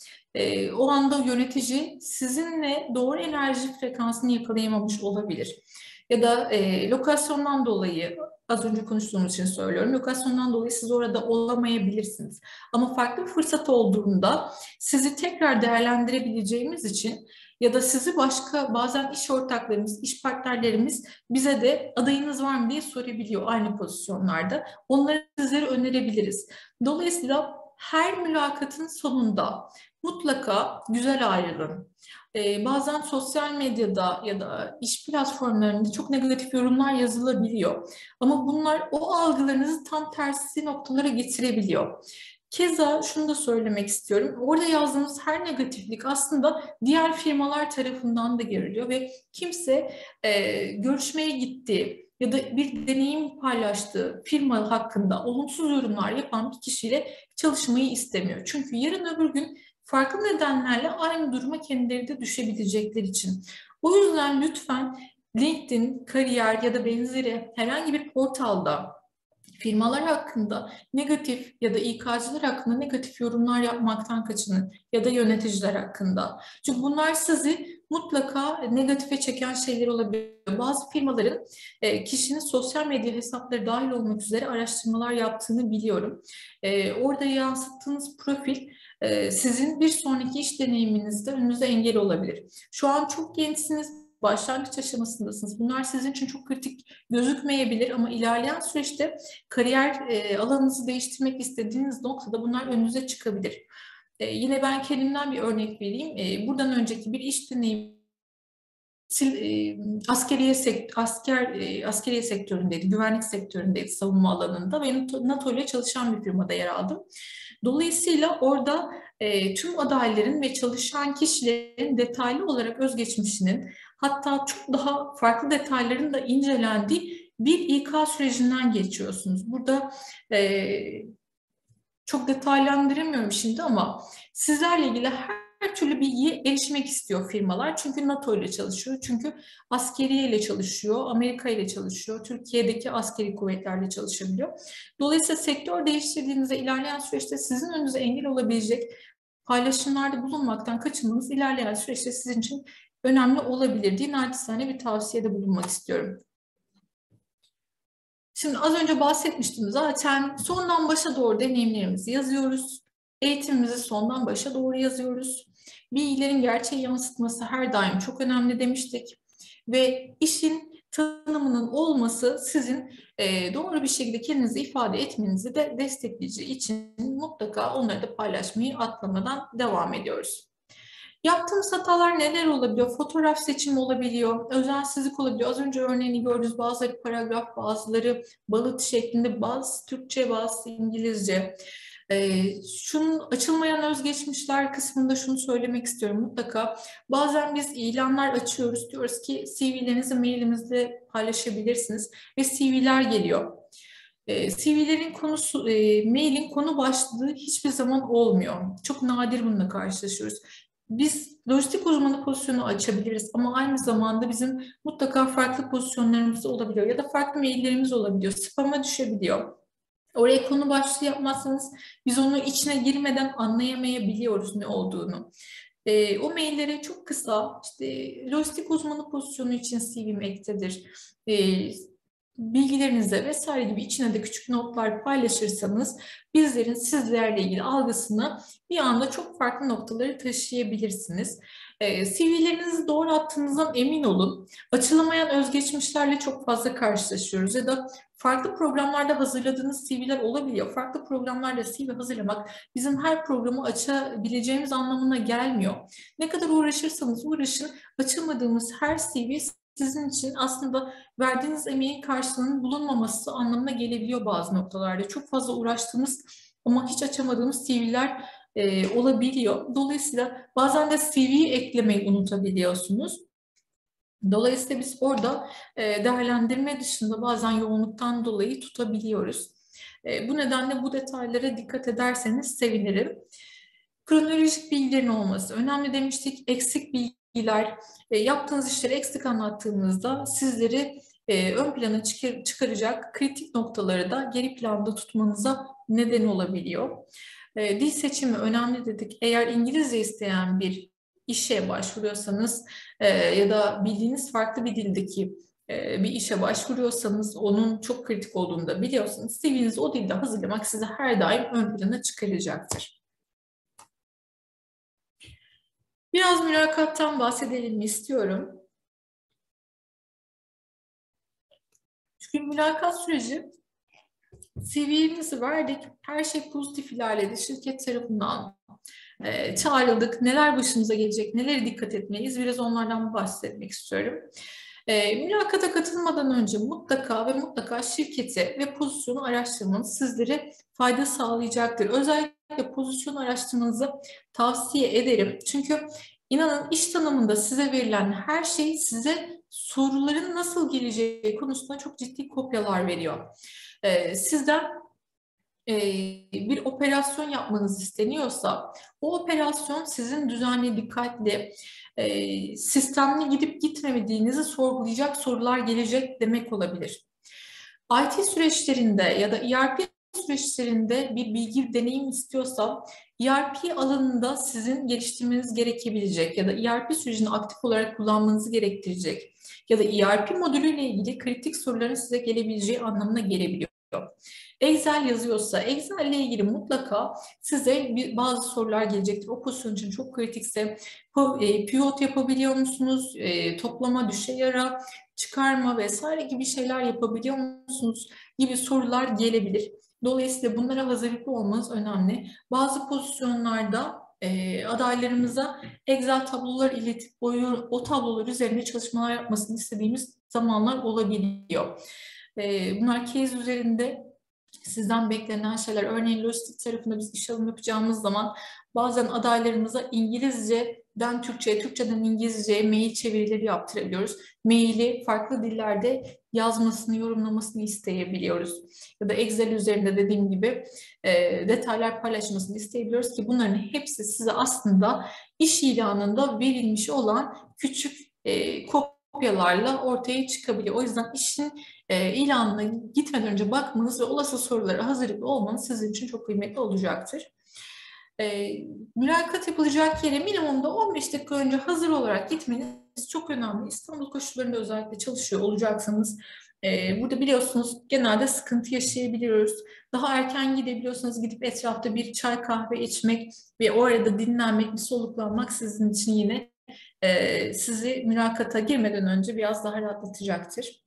O anda yönetici sizinle doğru enerji frekansını yakalayamamış olabilir. Ya da lokasyondan dolayı, az önce konuştuğumuz için söylüyorum, lokasyondan dolayı siz orada olamayabilirsiniz. Ama farklı bir fırsat olduğunda sizi tekrar değerlendirebileceğimiz için ya da sizi başka bazen iş ortaklarımız, iş partnerlerimiz bize de adayınız var mı diye sorabiliyor aynı pozisyonlarda. Onları sizlere önerebiliriz. Dolayısıyla her mülakatın sonunda mutlaka güzel ayrılın. Bazen sosyal medyada ya da iş platformlarında çok negatif yorumlar yazılabiliyor. Ama bunlar o algılarınızı tam tersi noktalara getirebiliyor. Keza şunu da söylemek istiyorum. Orada yazdığınız her negatiflik aslında diğer firmalar tarafından da görülüyor ve kimse görüşmeye gitti ya da bir deneyim paylaştığı firma hakkında olumsuz yorumlar yapan bir kişiyle çalışmayı istemiyor. Çünkü yarın öbür gün farklı nedenlerle aynı duruma kendileri de düşebilecekleri için. O yüzden lütfen LinkedIn, kariyer ya da benzeri herhangi bir portalda firmalar hakkında negatif ya da İK'cılar hakkında negatif yorumlar yapmaktan kaçının ya da yöneticiler hakkında. Çünkü bunlar sizi mutlaka negatife çeken şeyler olabilir. Bazı firmaların kişinin sosyal medya hesapları dahil olmak üzere araştırmalar yaptığını biliyorum. Orada yansıttığınız profil sizin bir sonraki iş deneyiminizde önünüze engel olabilir. Şu an çok gençsiniz, başlangıç aşamasındasınız. Bunlar sizin için çok kritik gözükmeyebilir ama ilerleyen süreçte kariyer alanınızı değiştirmek istediğiniz noktada bunlar önünüze çıkabilir. Yine ben kendimden bir örnek vereyim. Buradan önceki bir iş deneyimi askeriye sektöründeydi, güvenlik sektöründeydi, savunma alanında ve NATO ile çalışan bir firmada yer aldım. Dolayısıyla orada tüm adayların ve çalışan kişilerin detaylı olarak özgeçmişinin hatta çok daha farklı detayların da incelendiği bir İK sürecinden geçiyorsunuz. Burada çok detaylandırmıyorum şimdi ama sizlerle ilgili her türlü bilgiye erişmek istiyor firmalar. Çünkü NATO ile çalışıyor, çünkü askeriye ile çalışıyor, Amerika ile çalışıyor, Türkiye'deki askeri kuvvetlerle çalışabiliyor. Dolayısıyla sektör değiştirdiğinizde ilerleyen süreçte sizin önünüze engel olabilecek paylaşımlarda bulunmaktan kaçınmanız ilerleyen süreçte sizin için önemli olabilir diye naçizane bir tavsiyede bulunmak istiyorum. Şimdi az önce bahsetmiştim zaten sondan başa doğru deneyimlerimizi yazıyoruz. Eğitimimizi sondan başa doğru yazıyoruz. Bilgilerin gerçeği yansıtması her daim çok önemli demiştik. Ve işin tanımının olması sizin doğru bir şekilde kendinizi ifade etmenizi de destekleyici için mutlaka onları da paylaşmayı atlamadan devam ediyoruz. Yaptığımız hatalar neler olabiliyor? Fotoğraf seçimi olabiliyor, özensizlik olabiliyor. Az önce örneğini gördünüz, bazıları paragraf, bazıları balıt şeklinde, bazı Türkçe, bazı İngilizce. Şunun açılmayan özgeçmişler kısmında şunu söylemek istiyorum mutlaka. Bazen biz ilanlar açıyoruz, diyoruz ki CV'lerinizi mailimizde paylaşabilirsiniz ve CV'ler geliyor. CV'lerin konusu, mailin konu başlığı hiçbir zaman olmuyor. Çok nadir bununla karşılaşıyoruz. Biz lojistik uzmanı pozisyonu açabiliriz ama aynı zamanda bizim mutlaka farklı pozisyonlarımız olabiliyor ya da farklı maillerimiz olabiliyor. Spam'a düşebiliyor. Oraya konu başlığı yapmazsanız biz onu içine girmeden anlayamayabiliyoruz ne olduğunu. O maillere çok kısa, işte lojistik uzmanı pozisyonu için CV'm ektedir, bilgilerinize vesaire gibi içine de küçük notlar paylaşırsanız bizlerin sizlerle ilgili algısını bir anda çok farklı noktaları taşıyabilirsiniz. CV'lerinizi doğru attığınızdan emin olun. Açılamayan özgeçmişlerle çok fazla karşılaşıyoruz ya da farklı programlarda hazırladığınız CV'ler olabiliyor. Farklı programlarla CV hazırlamak bizim her programı açabileceğimiz anlamına gelmiyor. Ne kadar uğraşırsanız uğraşın, açamadığımız her CV sizin için aslında verdiğiniz emeğin karşılığının bulunmaması anlamına gelebiliyor bazı noktalarda. Çok fazla uğraştığınız ama hiç açamadığımız CV'ler olabiliyor. Dolayısıyla bazen de CV'yi eklemeyi unutabiliyorsunuz. Dolayısıyla biz orada değerlendirme dışında bazen yoğunluktan dolayı tutabiliyoruz. Bu nedenle bu detaylara dikkat ederseniz sevinirim. Kronolojik bilgilerin olması önemli demiştik. Eksik bilgiler, yaptığınız işleri eksik anlattığınızda sizleri ön plana çıkaracak kritik noktaları da geri planda tutmanıza neden olabiliyor. Dil seçimi önemli dedik. Eğer İngilizce isteyen bir işe başvuruyorsanız ya da bildiğiniz farklı bir dildeki bir işe başvuruyorsanız onun çok kritik olduğunu da biliyorsanız CV'nizi o dilde hazırlamak sizi her daim ön plana çıkaracaktır. Biraz mülakattan bahsedelim istiyorum. Çünkü mülakat süreci CV'mizi verdik, her şey pozitif ilerledi, şirket tarafından çağrıldık, neler başımıza gelecek, nelere dikkat etmeliyiz, biraz onlardan bahsetmek istiyorum. Mülakata katılmadan önce mutlaka ve mutlaka şirketi ve pozisyonu araştırmanız sizlere fayda sağlayacaktır. Özellikle pozisyon araştırmanızı tavsiye ederim. Çünkü inanın iş tanımında size verilen her şey size soruların nasıl geleceği konusunda çok ciddi kopyalar veriyor. Sizden bir operasyon yapmanız isteniyorsa o operasyon sizin düzenli, dikkatli, sistemli gidip gitmemediğinizi sorgulayacak sorular gelecek demek olabilir. IT süreçlerinde ya da ERP süreçlerinde bir bilgi deneyim istiyorsa ERP alanında sizin geliştirmeniz gerekebilecek ya da ERP sürecini aktif olarak kullanmanızı gerektirecek ya da ERP modülüyle ilgili kritik soruların size gelebileceği anlamına gelebiliyor. Excel yazıyorsa Excel ile ilgili mutlaka size bazı sorular gelecektir. O pozisyon için çok kritikse pivot yapabiliyor musunuz? Toplama, düşe yara, çıkarma vesaire gibi şeyler yapabiliyor musunuz? Gibi sorular gelebilir. Dolayısıyla bunlara hazırlıklı olmanız önemli. Bazı pozisyonlarda adaylarımıza Excel tablolar iletip o tablolar üzerinde çalışmalar yapmasını istediğimiz zamanlar olabiliyor. Bunlar case üzerinde sizden beklenen şeyler. Örneğin lojistik tarafında biz iş alımı yapacağımız zaman bazen adaylarımıza İngilizceden Türkçe'ye, Türkçeden İngilizce'ye mail çevirileri yaptırabiliyoruz. Maili farklı dillerde yazmasını, yorumlamasını isteyebiliyoruz. Ya da Excel üzerinde dediğim gibi detaylar paylaşmasını isteyebiliyoruz ki bunların hepsi size aslında iş ilanında verilmiş olan küçük kopyalarla ortaya çıkabiliyor. O yüzden işin ilanına gitmeden önce bakmanız ve olası sorulara hazırlıklı olmanız sizin için çok kıymetli olacaktır. Mülakat yapılacak yere minimumda 15 dakika önce hazır olarak gitmeniz çok önemli. İstanbul koşullarında özellikle çalışıyor olacaksanız burada biliyorsunuz genelde sıkıntı yaşayabiliyoruz. Daha erken gidebiliyorsanız gidip etrafta bir çay kahve içmek ve o arada dinlenmek, bir soluklanmak sizin için yine sizi mülakata girmeden önce biraz daha rahatlatacaktır.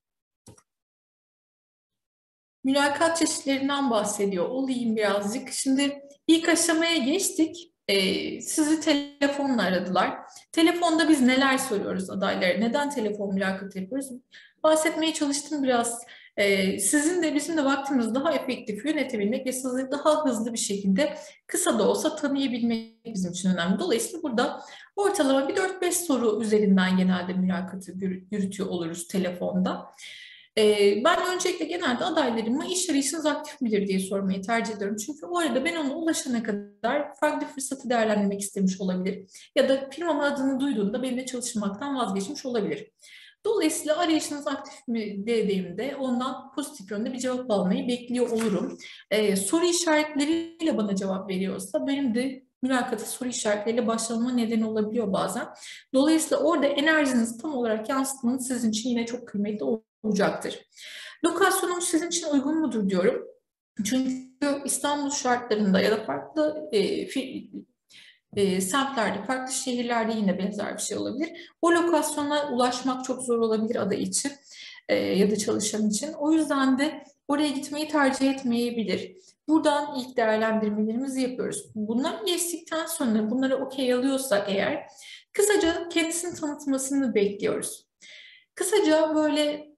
Mülakat çeşitlerinden bahsediyor olayım birazcık. Şimdi ilk aşamaya geçtik. Sizi telefonla aradılar. Telefonda biz neler soruyoruz adaylara? Neden telefon mülakatı yapıyoruz? Bahsetmeye çalıştım biraz. Sizin de bizim de vaktimizi daha efektif yönetebilmek ve sizi daha hızlı bir şekilde kısa da olsa tanıyabilmek bizim için önemli. Dolayısıyla burada ortalama bir 4-5 soru üzerinden genelde mülakatı yürütüyor oluruz telefonda. Ben öncelikle genelde adaylarıma iş arayışınız aktif midir diye sormayı tercih ediyorum. Çünkü o arada ben ona ulaşana kadar farklı fırsatı değerlendirmek istemiş olabilir. Ya da firmamın adını duyduğunda benimle çalışmaktan vazgeçmiş olabilir. Dolayısıyla arayışınız aktif mi dediğimde ondan pozitif yönde bir cevap almayı bekliyor olurum. Soru işaretleriyle bana cevap veriyorsa benim de mülakata soru işaretleriyle başlamama neden olabiliyor bazen. Dolayısıyla orada enerjinizi tam olarak yansıtmanız sizin için yine çok kıymetli olacaktır. Lokasyonum sizin için uygun mudur diyorum. Çünkü İstanbul şartlarında ya da farklı semtlerde, farklı şehirlerde yine benzer bir şey olabilir. O lokasyona ulaşmak çok zor olabilir aday için ya da çalışan için. O yüzden de oraya gitmeyi tercih etmeyebilir. Buradan ilk değerlendirmelerimizi yapıyoruz. Bunlar geçtikten sonra bunları okey alıyorsak eğer kısaca kendisini tanıtmasını bekliyoruz. Kısaca böyle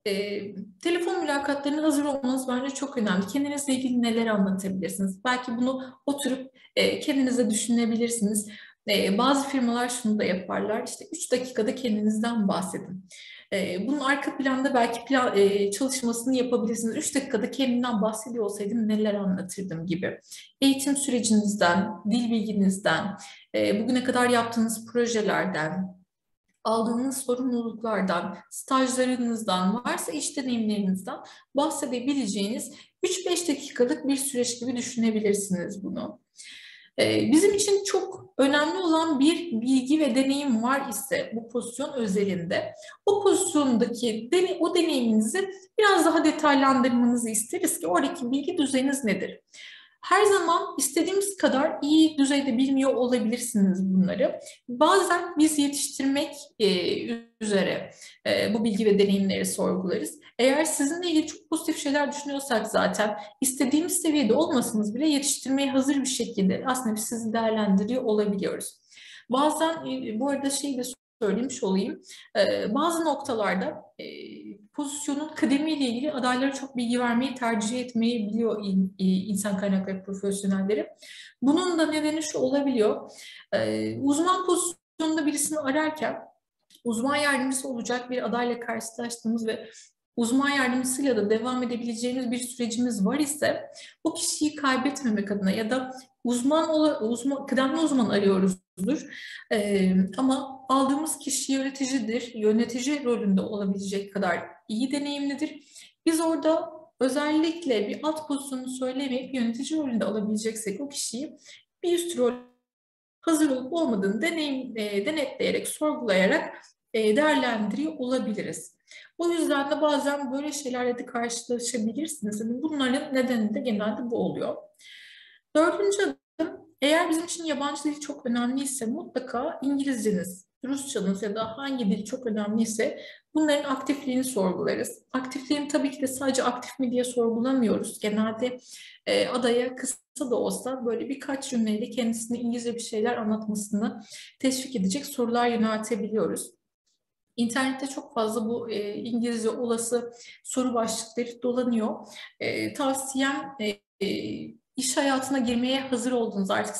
telefon mülakatlarına hazır olmanız bence çok önemli. Kendinizle ilgili neler anlatabilirsiniz? Belki bunu oturup kendinize düşünebilirsiniz. Bazı firmalar şunu da yaparlar. İşte 3 dakikada kendinizden bahsedin. Bunun arka planda belki çalışmasını yapabilirsiniz. 3 dakikada kendimden bahsediyor olsaydım neler anlatırdım gibi. Eğitim sürecinizden, dil bilginizden, bugüne kadar yaptığınız projelerden, aldığınız sorumluluklardan, stajlarınızdan, varsa iş deneyimlerinizden bahsedebileceğiniz 3-5 dakikalık bir süreç gibi düşünebilirsiniz bunu. Bizim için çok önemli olan bir bilgi ve deneyim var ise bu pozisyon özelinde, o pozisyondaki o deneyiminizi biraz daha detaylandırmanızı isteriz ki oradaki bilgi düzeyiniz nedir? Her zaman istediğimiz kadar iyi düzeyde bilmiyor olabilirsiniz bunları. Bazen biz yetiştirmek üzere bu bilgi ve deneyimleri sorgularız. Eğer sizinle ilgili çok pozitif şeyler düşünüyorsak zaten istediğimiz seviyede olmasanız bile yetiştirmeye hazır bir şekilde aslında biz sizi değerlendiriyor olabiliyoruz. Bazen bu arada şeyi de söylemiş olayım. Bazı noktalarda pozisyonun kıdemiyle ilgili adaylara çok bilgi vermeyi tercih etmeyebiliyor insan kaynakları profesyonelleri. Bunun da nedeni şu olabiliyor. Uzman pozisyonunda birisini ararken uzman yardımcısı olacak bir adayla karşılaştığımız ve uzman yardımcısıyla da devam edebileceğimiz bir sürecimiz var ise o kişiyi kaybetmemek adına ya da kıdemli uzman arıyoruzdur. Ama aldığımız kişi yöneticidir, yönetici rolünde olabilecek kadar iyi deneyimlidir. Biz orada özellikle bir alt pozisyonu söylemeyip yönetici rolünde alabileceksek o kişiyi bir üst rol hazır olup olmadığını denetleyerek, sorgulayarak değerlendiriyor olabiliriz. O yüzden de bazen böyle şeylerle de karşılaşabilirsiniz. Yani bunların nedeni de genelde bu oluyor. Dördüncü adım, eğer bizim için yabancı dil çok önemliyse mutlaka İngilizceniz, Rusçanız ya da hangi dil çok önemliyse bunların aktifliğini sorgularız. Aktifliğini tabii ki de sadece aktif mi diye sorgulamıyoruz. Genelde adaya kısa da olsa böyle birkaç cümleyle kendisine İngilizce bir şeyler anlatmasını teşvik edecek sorular yöneltebiliyoruz. İnternette çok fazla bu İngilizce olası soru başlıkları dolanıyor. Tavsiyem iş hayatına girmeye hazır olduğunuz artık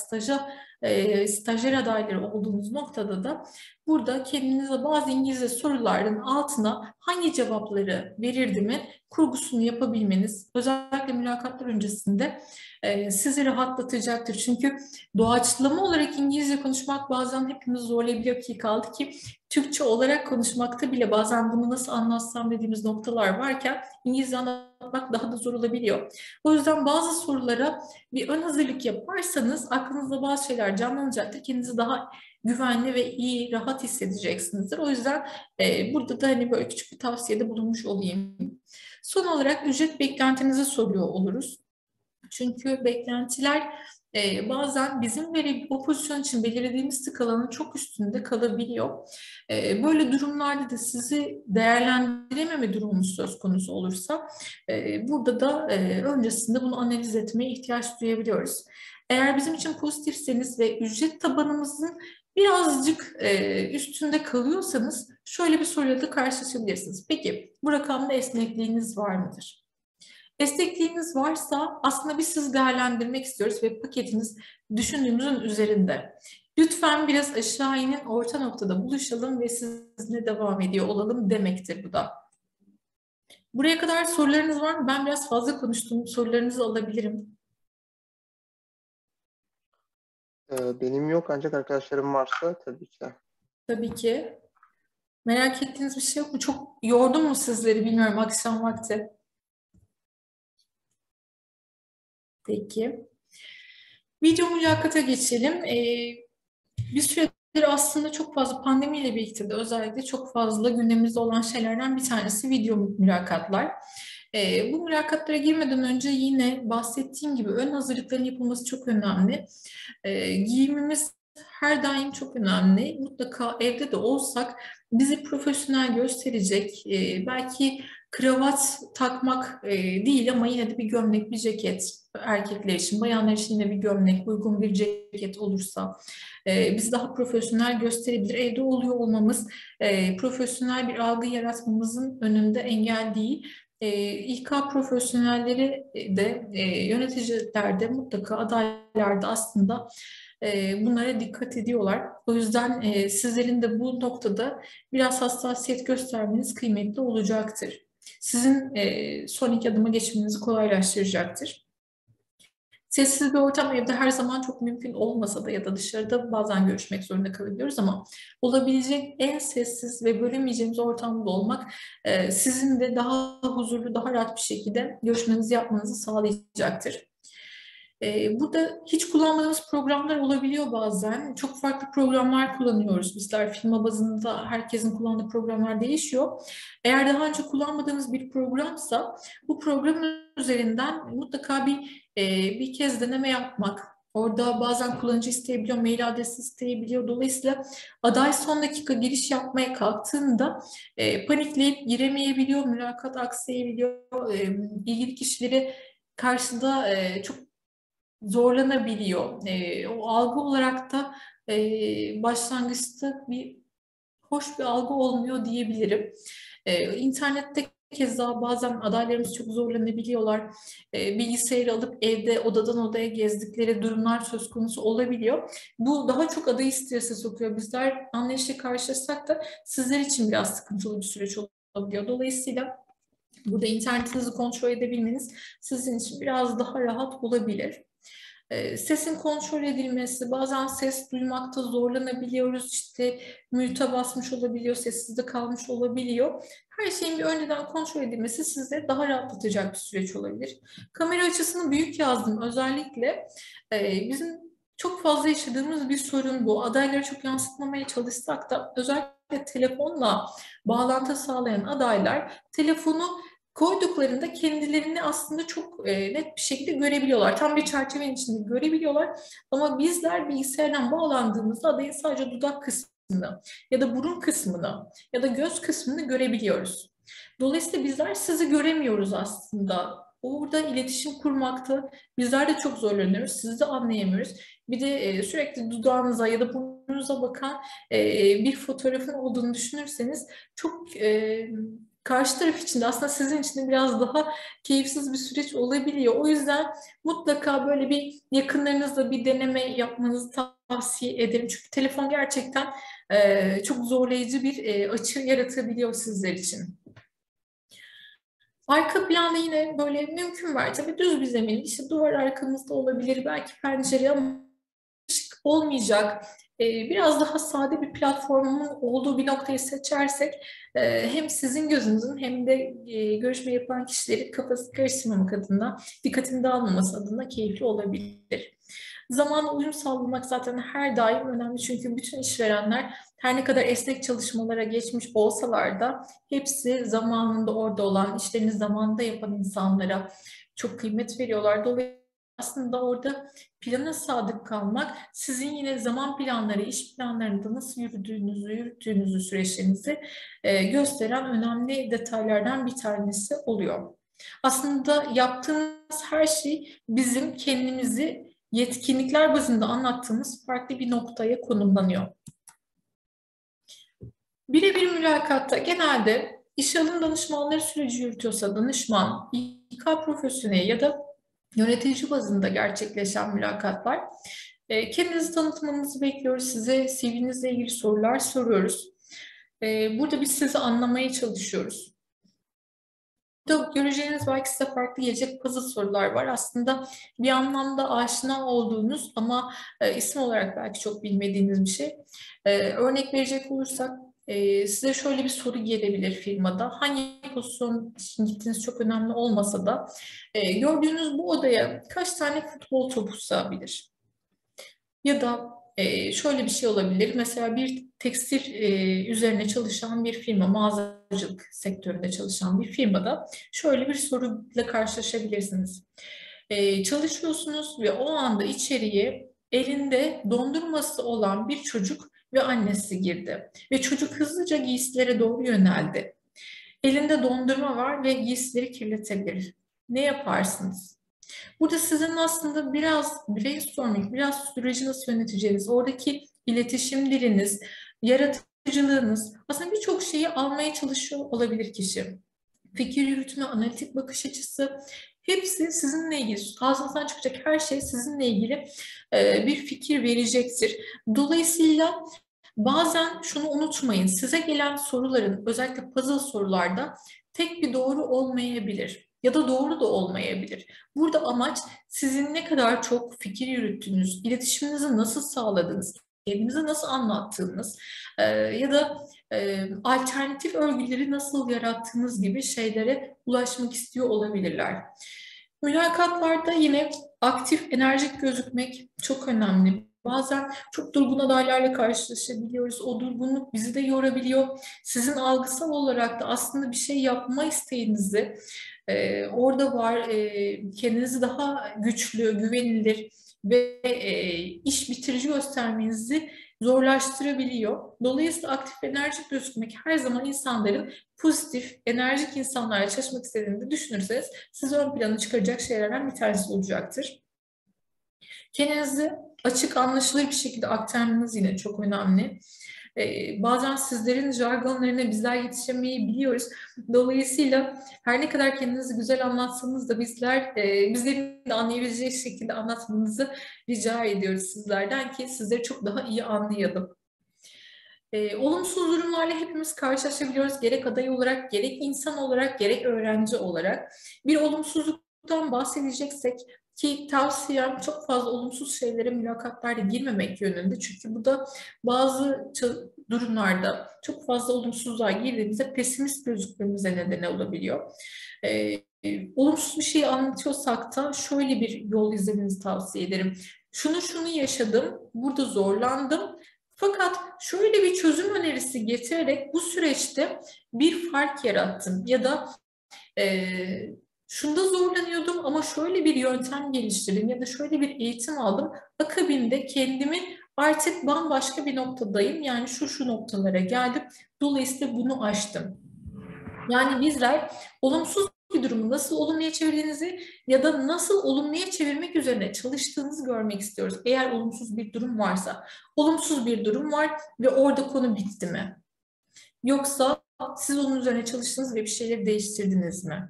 stajyer adayları olduğunuz noktada da burada kendinize bazı İngilizce soruların altına hangi cevapları verirdimin kurgusunu yapabilmeniz özellikle mülakatlar öncesinde sizi rahatlatacaktır. Çünkü doğaçlama olarak İngilizce konuşmak bazen hepimizi zorlayabiliyor ki kaldı ki Türkçe olarak konuşmakta bile bazen bunu nasıl anlatsam dediğimiz noktalar varken İngilizce anlatmak daha da zor olabiliyor. O yüzden bazı sorulara bir ön hazırlık yaparsanız aklınızda bazı şeyler canlanacaktır. Kendinizi daha güvenli ve iyi, rahat hissedeceksinizdir. O yüzden burada da hani böyle küçük bir tavsiyede bulunmuş olayım. Son olarak ücret beklentinizi soruyor oluruz. Çünkü beklentiler bazen bizim o pozisyon için belirlediğimiz skalanın çok üstünde kalabiliyor. Böyle durumlarda da sizi değerlendirememe durumunuz söz konusu olursa burada da öncesinde bunu analiz etmeye ihtiyaç duyabiliyoruz. Eğer bizim için pozitifseniz ve ücret tabanımızın birazcık üstünde kalıyorsanız şöyle bir soruyla da karşılaşabilirsiniz. Peki bu rakamda esnekliğiniz var mıdır? Esnekliğiniz varsa aslında biz sizi değerlendirmek istiyoruz ve paketiniz düşündüğümüzün üzerinde. Lütfen biraz aşağı inin, orta noktada buluşalım ve sizinle devam ediyor olalım demektir bu da. Buraya kadar sorularınız var mı? Ben biraz fazla konuştum. Sorularınızı alabilirim. Benim yok ancak arkadaşlarım varsa tabii ki de. Tabii ki. Merak ettiğiniz bir şey yok mu? Çok yordum mu sizleri bilmiyorum akşam vakti. Peki. Video mülakata geçelim. Bir süredir aslında çok fazla pandemiyle birlikte de özellikle çok fazla gündemimizde olan şeylerden bir tanesi video mülakatlar. Bu mülakatlara girmeden önce yine bahsettiğim gibi ön hazırlıkların yapılması çok önemli. Giyimimiz her daim çok önemli. Mutlaka evde de olsak bizi profesyonel gösterecek, belki kravat takmak değil ama yine de bir gömlek, bir ceket erkekler için, bayanlar için yine bir gömlek, uygun bir ceket olursa bizi daha profesyonel gösterebilir. Evde oluyor olmamız profesyonel bir algı yaratmamızın önünde engel değil. İK profesyonelleri de yöneticilerde mutlaka adaylarda aslında bunlara dikkat ediyorlar. O yüzden sizlerin de bu noktada biraz hassasiyet göstermeniz kıymetli olacaktır. Sizin sonraki adıma geçmenizi kolaylaştıracaktır. Sessiz bir ortam evde her zaman çok mümkün olmasa da ya da dışarıda bazen görüşmek zorunda kalabiliyoruz ama olabilecek en sessiz ve bölünmeyeceğimiz ortamda olmak sizin de daha huzurlu, daha rahat bir şekilde görüşmenizi yapmanızı sağlayacaktır. Burada hiç kullanmadığımız programlar olabiliyor bazen. Çok farklı programlar kullanıyoruz. Bizler firma bazında herkesin kullandığı programlar değişiyor. Eğer daha önce kullanmadığımız bir programsa bu programın üzerinden mutlaka bir kez deneme yapmak. Orada bazen kullanıcı isteyebiliyor, mail adresi isteyebiliyor. Dolayısıyla aday son dakika giriş yapmaya kalktığında panikleyip giremeyebiliyor, mülakat aksayabiliyor. İlgili kişileri karşıda çok zorlanabiliyor. O algı olarak da başlangıçta hoş bir algı olmuyor diyebilirim. İnternette keza bazen adaylarımız çok zorlanabiliyorlar. Bilgisayarı alıp evde odadan odaya gezdikleri durumlar söz konusu olabiliyor. Bu daha çok adayı strese sokuyor. Bizler anlayışla karşılaşsak da sizler için biraz sıkıntılı bir süreç olabiliyor. Dolayısıyla burada internetinizi kontrol edebilmeniz sizin için biraz daha rahat olabilir. Sesin kontrol edilmesi, bazen ses duymakta zorlanabiliyoruz, işte mute'a basmış olabiliyor, sessizde kalmış olabiliyor. Her şeyin bir önceden kontrol edilmesi size daha rahatlatacak bir süreç olabilir. Kamera açısını büyük yazdım özellikle. Bizim çok fazla yaşadığımız bir sorun bu. Adayları çok yansıtmamaya çalışsak da özellikle telefonla bağlantı sağlayan adaylar telefonu koyduklarında kendilerini aslında çok net bir şekilde görebiliyorlar. Tam bir çerçevenin içinde görebiliyorlar. Ama bizler bilgisayardan bağlandığımızda adayın sadece dudak kısmını ya da burun kısmını ya da göz kısmını görebiliyoruz. Dolayısıyla bizler sizi göremiyoruz aslında. Orada iletişim kurmakta bizler de çok zorlanıyoruz. Sizi de anlayamıyoruz. Bir de sürekli dudağınıza ya da burnunuza bakan bir fotoğrafın olduğunu düşünürseniz çok karşı taraf için de aslında sizin için de biraz daha keyifsiz bir süreç olabiliyor. O yüzden mutlaka böyle bir yakınlarınızla bir deneme yapmanızı tavsiye ederim. Çünkü telefon gerçekten çok zorlayıcı bir açı yaratabiliyor sizler için. Arka planda yine böyle mümkün mertebe düz bir zemin, işte duvar arkamızda olabilir, belki pencere ama ışık olmayacak. Biraz daha sade bir platformun olduğu bir noktayı seçersek hem sizin gözünüzün hem de görüşme yapan kişilerin kafası karıştırmamak adına, dikkatini dağılmaması adına keyifli olabilir. Zamana uyum sağlamak zaten her daim önemli çünkü bütün işverenler her ne kadar esnek çalışmalara geçmiş olsalar da hepsi zamanında orada olan, işlerini zamanında yapan insanlara çok kıymet veriyorlar. Dolayısıyla aslında orada plana sadık kalmak sizin yine zaman planları, iş planlarında nasıl yürüttüğünüzü süreçlerinizi gösteren önemli detaylardan bir tanesi oluyor. Aslında yaptığımız her şey bizim kendimizi yetkinlikler bazında anlattığımız farklı bir noktaya konumlanıyor. Birebir mülakatta genelde işe alım danışmanları süreci yürütüyorsa danışman, İK profesyoneli ya da yönetici bazında gerçekleşen mülakatlar. Kendinizi tanıtmanızı bekliyoruz. Size CV'nizle ilgili sorular soruyoruz. Burada biz sizi anlamaya çalışıyoruz. Burada göreceğiniz belki size farklı gelecek puzzle sorular var. Aslında bir anlamda aşina olduğunuz ama isim olarak belki çok bilmediğiniz bir şey. Örnek verecek olursak size şöyle bir soru gelebilir firmada. Hangi pozisyon için gittiğiniz çok önemli olmasa da gördüğünüz bu odaya kaç tane futbol topu sığabilir? Ya da şöyle bir şey olabilir. Mesela bir tekstil üzerine çalışan bir firma, mağazacılık sektöründe çalışan bir firmada şöyle bir soruyla karşılaşabilirsiniz. Çalışıyorsunuz ve o anda içeriye elinde dondurması olan bir çocuk ve annesi girdi. Ve çocuk hızlıca giysilere doğru yöneldi. Elinde dondurma var ve giysileri kirletebilir. Ne yaparsınız? Burada sizin aslında biraz brainstorming, biraz süreci nasıl yöneteceğiniz, oradaki iletişim diliniz, yaratıcılığınız, aslında birçok şeyi almaya çalışıyor olabilir kişi. Fikir yürütme, analitik bakış açısı, hepsi sizinle ilgili. Ağzınızdan çıkacak her şey sizinle ilgili bir fikir verecektir. Dolayısıyla bazen şunu unutmayın, size gelen soruların, özellikle puzzle sorularda tek bir doğru olmayabilir ya da doğru da olmayabilir. Burada amaç sizin ne kadar çok fikir yürüttüğünüz, iletişiminizi nasıl sağladığınız, kendinizi nasıl anlattığınız ya da alternatif örgüleri nasıl yarattığınız gibi şeylere ulaşmak istiyor olabilirler. Mülakatlarda yine aktif, enerjik gözükmek çok önemli. Bazen çok durgun adaylarla karşılaşabiliyoruz. O durgunluk bizi de yorabiliyor. Sizin algısal olarak da aslında bir şey yapma isteğinizi orada var. Kendinizi daha güçlü, güvenilir ve iş bitirici göstermenizi zorlaştırabiliyor. Dolayısıyla aktif enerjik gözükmek her zaman insanların pozitif, enerjik insanlarla çalışmak istediğini düşünürseniz sizi ön plana çıkaracak şeylerden bir tanesi olacaktır. Kendinizi açık, anlaşılır bir şekilde aktarmanız yine çok önemli. Bazen sizlerin jargonlarına bizler yetişemeyebiliyoruz. Dolayısıyla her ne kadar kendinizi güzel anlatsanız da bizlerin de anlayabileceği şekilde anlatmanızı rica ediyoruz sizlerden ki sizleri çok daha iyi anlayalım. Olumsuz durumlarla hepimiz karşılaşabiliyoruz. Gerek aday olarak, gerek insan olarak, gerek öğrenci olarak. Bir olumsuzluktan bahsedeceksek ki tavsiyem çok fazla olumsuz şeylere mülakatlarda girmemek yönünde. Çünkü bu da bazı durumlarda çok fazla olumsuzluğa girdiğimizde pesimist gözükmemize neden olabiliyor. Olumsuz bir şey anlatıyorsak da şöyle bir yol izlemenizi tavsiye ederim. Şunu yaşadım, burada zorlandım. Fakat şöyle bir çözüm önerisi getirerek bu süreçte bir fark yarattım ya da şunda zorlanıyordum ama şöyle bir yöntem geliştirdim ya da şöyle bir eğitim aldım. Akabinde kendimi artık bambaşka bir noktadayım. Yani şu noktalara geldim. Dolayısıyla bunu aştım. Yani bizler olumsuz bir durumu nasıl olumluya çevirdiğinizi ya da nasıl olumluya çevirmek üzerine çalıştığınızı görmek istiyoruz. Eğer olumsuz bir durum varsa, olumsuz bir durum var ve orada konu bitti mi? Yoksa siz onun üzerine çalıştınız ve bir şeyleri değiştirdiniz mi?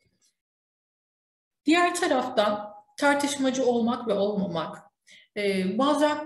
Diğer taraftan tartışmacı olmak ve olmamak. Bazen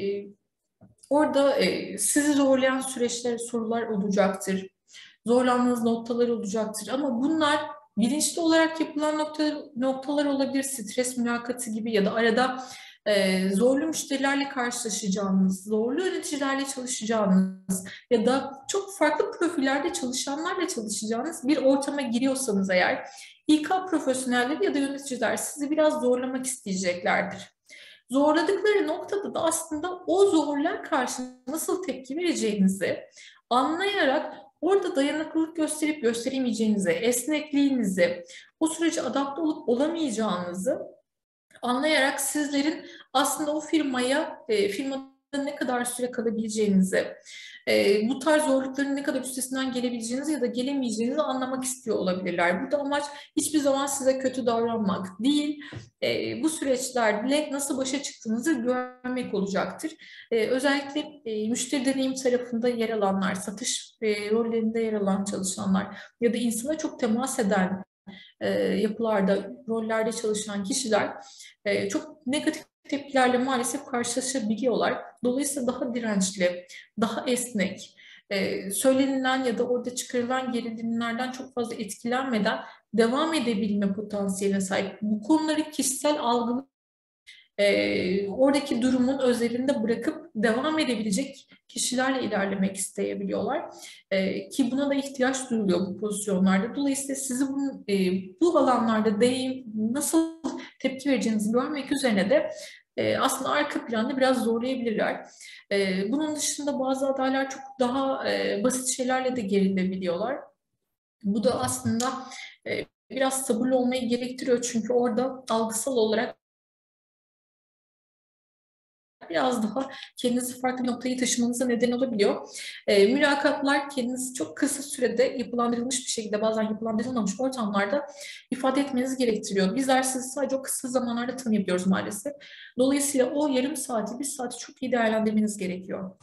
orada sizi zorlayan süreçler, sorular olacaktır. Zorlandığınız noktalar olacaktır. Ama bunlar bilinçli olarak yapılan noktalar olabilir. Stres mülakatı gibi ya da arada zorlu müşterilerle karşılaşacağınız, zorlu yöneticilerle çalışacağınız ya da çok farklı profillerde çalışanlarla çalışacağınız bir ortama giriyorsanız eğer İK profesyonelleri ya da yöneticiler sizi biraz zorlamak isteyeceklerdir. Zorladıkları noktada da aslında o zorluğa karşı nasıl tepki vereceğinizi anlayarak orada dayanıklılık gösterip gösteremeyeceğinizi, esnekliğinizi, o sürece adapte olup olamayacağınızı anlayarak sizlerin aslında o firmada ne kadar süre kalabileceğinizi, bu tarz zorlukların ne kadar üstesinden gelebileceğinizi ya da gelemeyeceğinizi anlamak istiyor olabilirler. Burada amaç hiçbir zaman size kötü davranmak değil, bu süreçlerle nasıl başa çıktığınızı görmek olacaktır. Özellikle müşteri deneyim tarafında yer alanlar, satış rollerinde yer alan çalışanlar ya da insana çok temas eden yapılarda, rollerde çalışan kişiler çok negatif tepkilerle maalesef karşılaşabiliyorlar. Dolayısıyla daha dirençli, daha esnek, söylenilen ya da orada çıkarılan gerilimlerden çok fazla etkilenmeden devam edebilme potansiyeline sahip. Bu konuları kişisel algı oradaki durumun özelinde bırakıp devam edebilecek kişilerle ilerlemek isteyebiliyorlar. Ki buna da ihtiyaç duyuluyor bu pozisyonlarda. Dolayısıyla sizi bu alanlarda nasıl tepki vereceğinizi görmek üzerine de aslında arka planda biraz zorlayabilirler. Bunun dışında bazı adaylar çok daha basit şeylerle de gerilebiliyorlar. Bu da aslında biraz sabırlı olmayı gerektiriyor. Çünkü orada algısal olarak biraz daha kendinizi farklı bir noktaya taşımanıza neden olabiliyor. Mülakatlar kendinizi çok kısa sürede yapılandırılmış bir şekilde, bazen yapılandırılmamış ortamlarda ifade etmenizi gerektiriyor. Bizler sizi sadece o kısa zamanlarda tanıyabiliyoruz maalesef. Dolayısıyla o yarım saati, bir saati çok iyi değerlendirmeniz gerekiyor.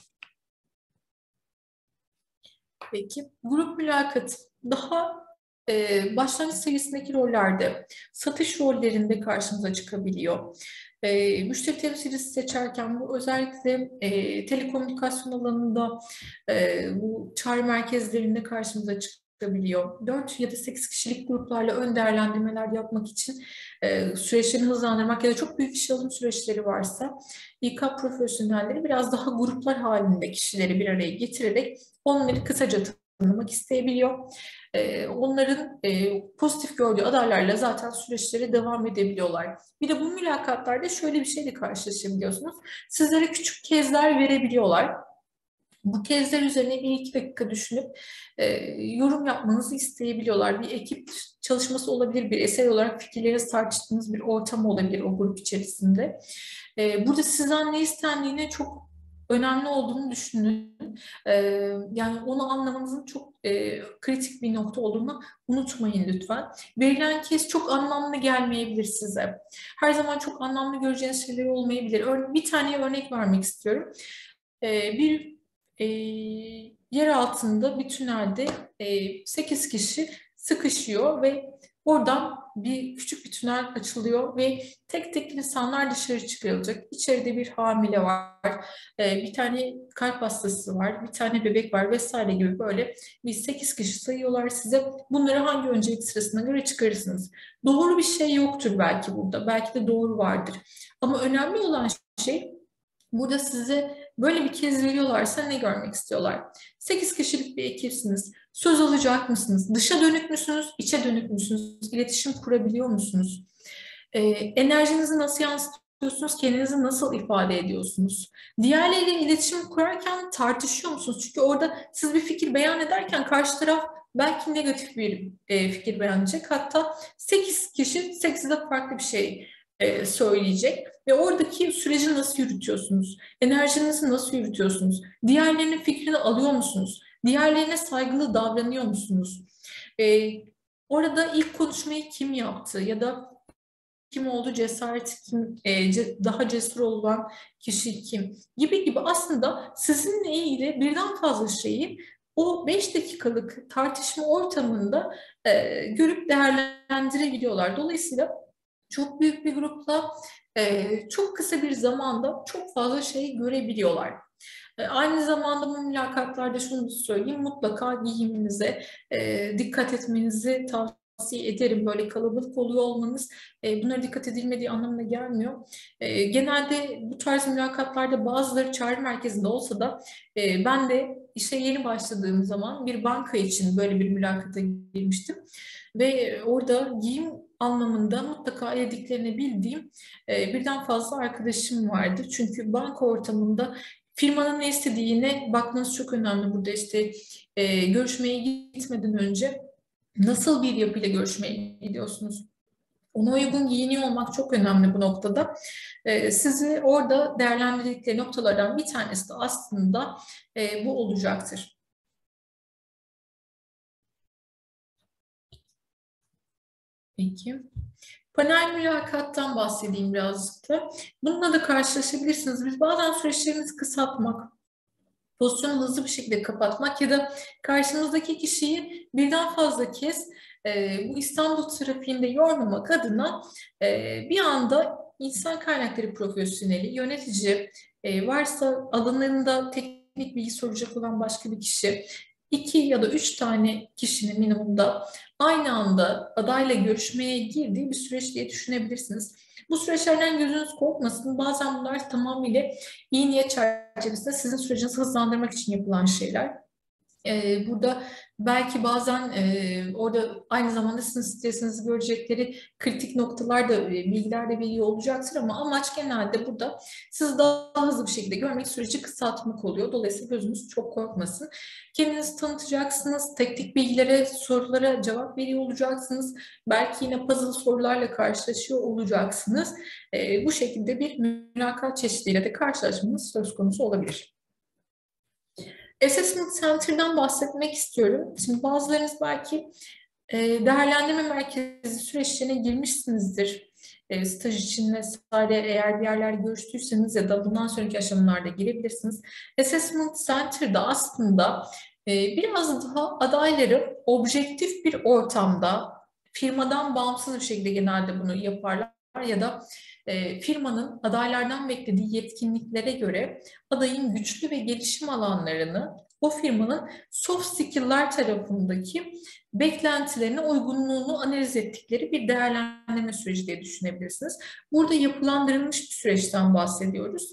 Peki, grup mülakatı daha başlangıç seviyesindeki rollerde, satış rollerinde karşımıza çıkabiliyor. Müşteri temsilcisi seçerken bu özellikle telekomünikasyon alanında bu çağrı merkezlerinde karşımıza çıkabiliyor. 4 ya da 8 kişilik gruplarla ön değerlendirmeler yapmak için süreçlerini hızlandırmak ya da çok büyük işe alım süreçleri varsa İK profesyonelleri biraz daha gruplar halinde kişileri bir araya getirerek onları kısaca tanımak isteyebiliyor. Onların pozitif gördüğü adaylarla zaten süreçlere devam edebiliyorlar. Bir de bu mülakatlarda şöyle bir şeyle karşılaşabiliyorsunuz. Sizlere küçük kezler verebiliyorlar. Bu kezler üzerine 1-2 dakika düşünüp yorum yapmanızı isteyebiliyorlar. Bir ekip çalışması olabilir, bir eser olarak fikirlerinizi tartıştığınız bir ortam olabilir o grup içerisinde. Burada sizden ne istendiğine çok önemli olduğunu düşünün. Yani onu anlamanızın çok kritik bir nokta olduğunu unutmayın lütfen. Verilen kez çok anlamlı gelmeyebilir size. Her zaman çok anlamlı göreceğiniz şeyler olmayabilir. Bir tane örnek vermek istiyorum. Bir yer altında bir tünelde 8 kişi sıkışıyor ve oradan küçük bir tünel açılıyor ve tek tek insanlar dışarı çıkarılacak. İçeride bir hamile var, bir tane kalp hastası var, bir tane bebek var vesaire gibi böyle bir 8 kişi sayıyorlar size. Bunları hangi öncelik sırasına göre çıkarırsınız? Doğru bir şey yoktur belki burada, belki de doğru vardır. Ama önemli olan şey burada size böyle bir kez veriyorlarsa ne görmek istiyorlar? 8 kişilik bir ekipsiniz. Söz alacak mısınız? Dışa dönük müsünüz? İçe dönük müsünüz? İletişim kurabiliyor musunuz? Enerjinizi nasıl yansıtıyorsunuz? Kendinizi nasıl ifade ediyorsunuz? Diğerleriyle iletişim kurarken tartışıyor musunuz? Çünkü orada siz bir fikir beyan ederken karşı taraf belki negatif bir fikir beyan edecek. Hatta 8 kişi 8'i de farklı bir şey söyleyecek ve oradaki süreci nasıl yürütüyorsunuz? Enerjinizi nasıl yürütüyorsunuz? Diğerlerinin fikrini alıyor musunuz? Diğerlerine saygılı davranıyor musunuz? Orada ilk konuşmayı kim yaptı ya da kim oldu, cesaret kim, daha cesur olan kişi kim gibi aslında sizinle ilgili birden fazla şeyi o 5 dakikalık tartışma ortamında görüp değerlendirebiliyorlar. Dolayısıyla çok büyük bir grupla çok kısa bir zamanda çok fazla şey görebiliyorlar. Aynı zamanda bu mülakatlarda şunu söyleyeyim, mutlaka giyiminize dikkat etmenizi tavsiye ederim. Böyle kalabalık oluyor olmanız bunlara dikkat edilmediği anlamına gelmiyor. Genelde bu tarz mülakatlarda bazıları çağrı merkezinde olsa da ben de işe yeni başladığım zaman bir banka için böyle bir mülakata girmiştim. Ve orada giyim anlamında mutlaka ediklerini bildiğim birden fazla arkadaşım vardı. Çünkü banka ortamında firmanın ne istediğine bakmanız çok önemli. Burada işte görüşmeye gitmeden önce nasıl bir yapıyla görüşmeye gidiyorsunuz? Ona uygun giyiniyor olmak çok önemli bu noktada. Sizi orada değerlendirdikleri noktalardan bir tanesi de aslında bu olacaktır. Peki. Panel mülakattan bahsedeyim birazcık da. Bununla da karşılaşabilirsiniz. Biz bazen süreçlerimizi kısaltmak, pozisyonu hızlı bir şekilde kapatmak ya da karşımızdaki kişiyi birden fazla kez bu İstanbul trafiğinde yormamak adına bir anda insan kaynakları profesyoneli, yönetici, varsa alanlarında teknik bilgi soracak olan başka bir kişi, 2 ya da 3 tane kişinin minimumda aynı anda adayla görüşmeye girdiği bir süreç diye düşünebilirsiniz. Bu süreçlerden gözünüz korkmasın. Bazen bunlar tamamıyla iyi niyet çerçevesinde sizin sürecinizi hızlandırmak için yapılan şeyler. Burada belki bazen orada aynı zamanda sizin stresinizi görecekleri kritik noktalar da bilgiler de veriyor olacaktır ama amaç genelde burada sizi daha hızlı bir şekilde görmek, süreci kısaltmak oluyor. Dolayısıyla gözünüz çok korkmasın. Kendinizi tanıtacaksınız, teknik bilgilere, sorulara cevap veriyor olacaksınız. Belki yine puzzle sorularla karşılaşıyor olacaksınız. Bu şekilde bir mülakat çeşidiyle de karşılaşmanız söz konusu olabilir. Assessment Center'dan bahsetmek istiyorum. Şimdi bazılarınız belki değerlendirme merkezi süreçlerine girmişsinizdir. Staj için vesaire eğer bir yerler görüştüyseniz ya da bundan sonraki aşamalarda girebilirsiniz. Assessment Center'da aslında biraz daha adayları objektif bir ortamda firmadan bağımsız bir şekilde genelde bunu yaparlar ya da firmanın adaylardan beklediği yetkinliklere göre adayın güçlü ve gelişim alanlarını o firmanın soft skill'lar tarafındaki beklentilerine uygunluğunu analiz ettikleri bir değerlendirme süreci diye düşünebilirsiniz. Burada yapılandırılmış bir süreçten bahsediyoruz.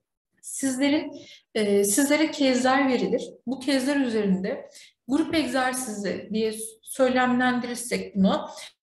Sizlere kezler verilir. Bu kezler üzerinde grup egzersizi diye söylemlendirirsek bunu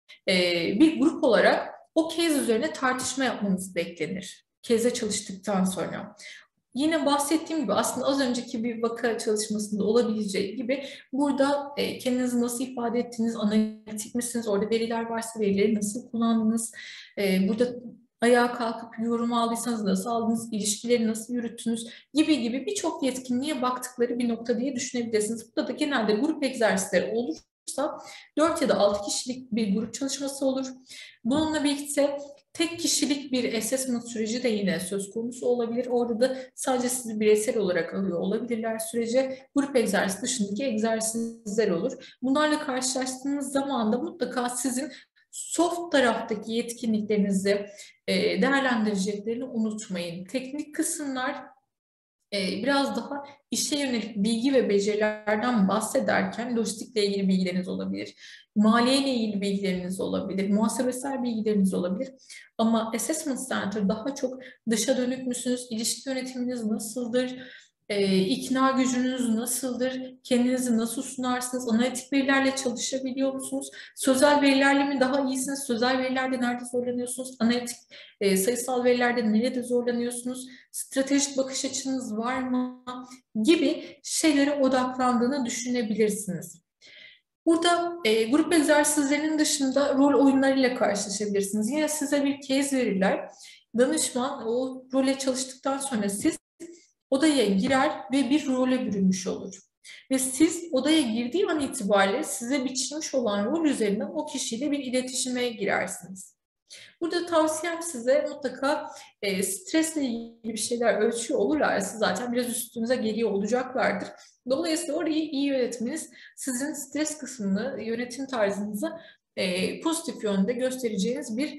bir grup olarak o kez üzerine tartışma yapmanız beklenir. Keze çalıştıktan sonra. Yine bahsettiğim gibi aslında az önceki bir vaka çalışmasında olabileceği gibi burada kendinizi nasıl ifade ettiğiniz, analitik misiniz, orada veriler varsa verileri nasıl kullandınız, burada ayağa kalkıp yorum aldıysanız nasıl aldınız, ilişkileri nasıl yürüttünüz gibi birçok yetkinliğe baktıkları bir nokta diye düşünebilirsiniz. Burada da genelde grup egzersizleri olursa 4 ya da 6 kişilik bir grup çalışması olur. Bununla birlikte tek kişilik bir assessment süreci de yine söz konusu olabilir. Orada da sadece sizi bireysel olarak alıyor olabilirler sürece. Grup egzersizi dışındaki egzersizler olur. Bunlarla karşılaştığınız zaman da mutlaka sizin soft taraftaki yetkinliklerinizi değerlendireceklerini unutmayın. Teknik kısımlar biraz daha işe yönelik bilgi ve becerilerden bahsederken lojistikle ilgili bilgileriniz olabilir, maliyeyle ilgili bilgileriniz olabilir, muhasebesel bilgileriniz olabilir. Ama Assessment Center daha çok dışa dönük müsünüz, ilişki yönetiminiz nasıldır, ikna gücünüz nasıldır, kendinizi nasıl sunarsınız, analitik verilerle çalışabiliyor musunuz, sözel verilerle mi daha iyisiniz, sözel verilerde nerede zorlanıyorsunuz, analitik sayısal verilerde nerede zorlanıyorsunuz, stratejik bakış açınız var mı gibi şeylere odaklandığını düşünebilirsiniz. Burada grup egzersizlerinin dışında rol oyunlarıyla karşılaşabilirsiniz. Yine size bir case verirler. Danışman o role çalıştıktan sonra siz odaya girer ve bir role bürünmüş olur. Ve siz odaya girdiği an itibariyle size biçilmiş olan rol üzerinden o kişiyle bir iletişime girersiniz. Burada tavsiyem size mutlaka stresle ilgili bir şeyler ölçüyor olurlarsa zaten biraz üstünüze geliyor olacaklardır. Dolayısıyla orayı iyi yönetmeniz sizin stres kısmını, yönetim tarzınızı pozitif yönde göstereceğiniz bir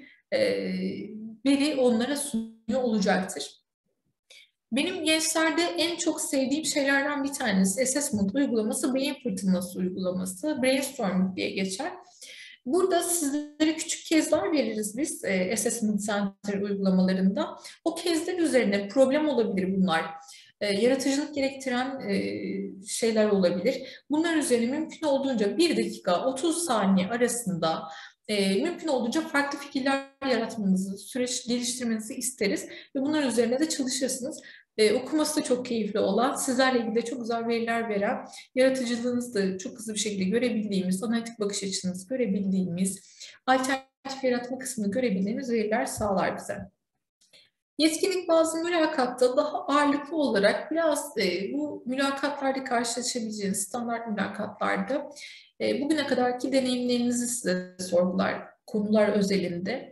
veri onlara sunuyor olacaktır. Benim gençlerde en çok sevdiğim şeylerden bir tanesi assessment uygulaması, beyin fırtınası uygulaması, brainstorming diye geçer. Burada sizlere küçük kezler veririz biz Assessment Center uygulamalarında. O kezler üzerine problem olabilir bunlar. Yaratıcılık gerektiren şeyler olabilir. Bunlar üzerine mümkün olduğunca 1 dakika 30 saniye arasında mümkün olduğunca farklı fikirler yaratmanızı, süreç geliştirmenizi isteriz. Ve bunlar üzerine de çalışırsınız. Okuması da çok keyifli olan, sizlerle ilgili de çok güzel veriler veren, yaratıcılığınızı da çok hızlı bir şekilde görebildiğimiz, analitik bakış açınızı görebildiğimiz, alternatif yaratma kısmını görebildiğimiz veriler sağlar bize. Yetkinlik bazı mülakatta daha ağırlıklı olarak biraz bu mülakatlarda karşılaşabileceğiniz standart mülakatlarda bugüne kadarki deneyimlerinizi size sorgular, konular özelinde.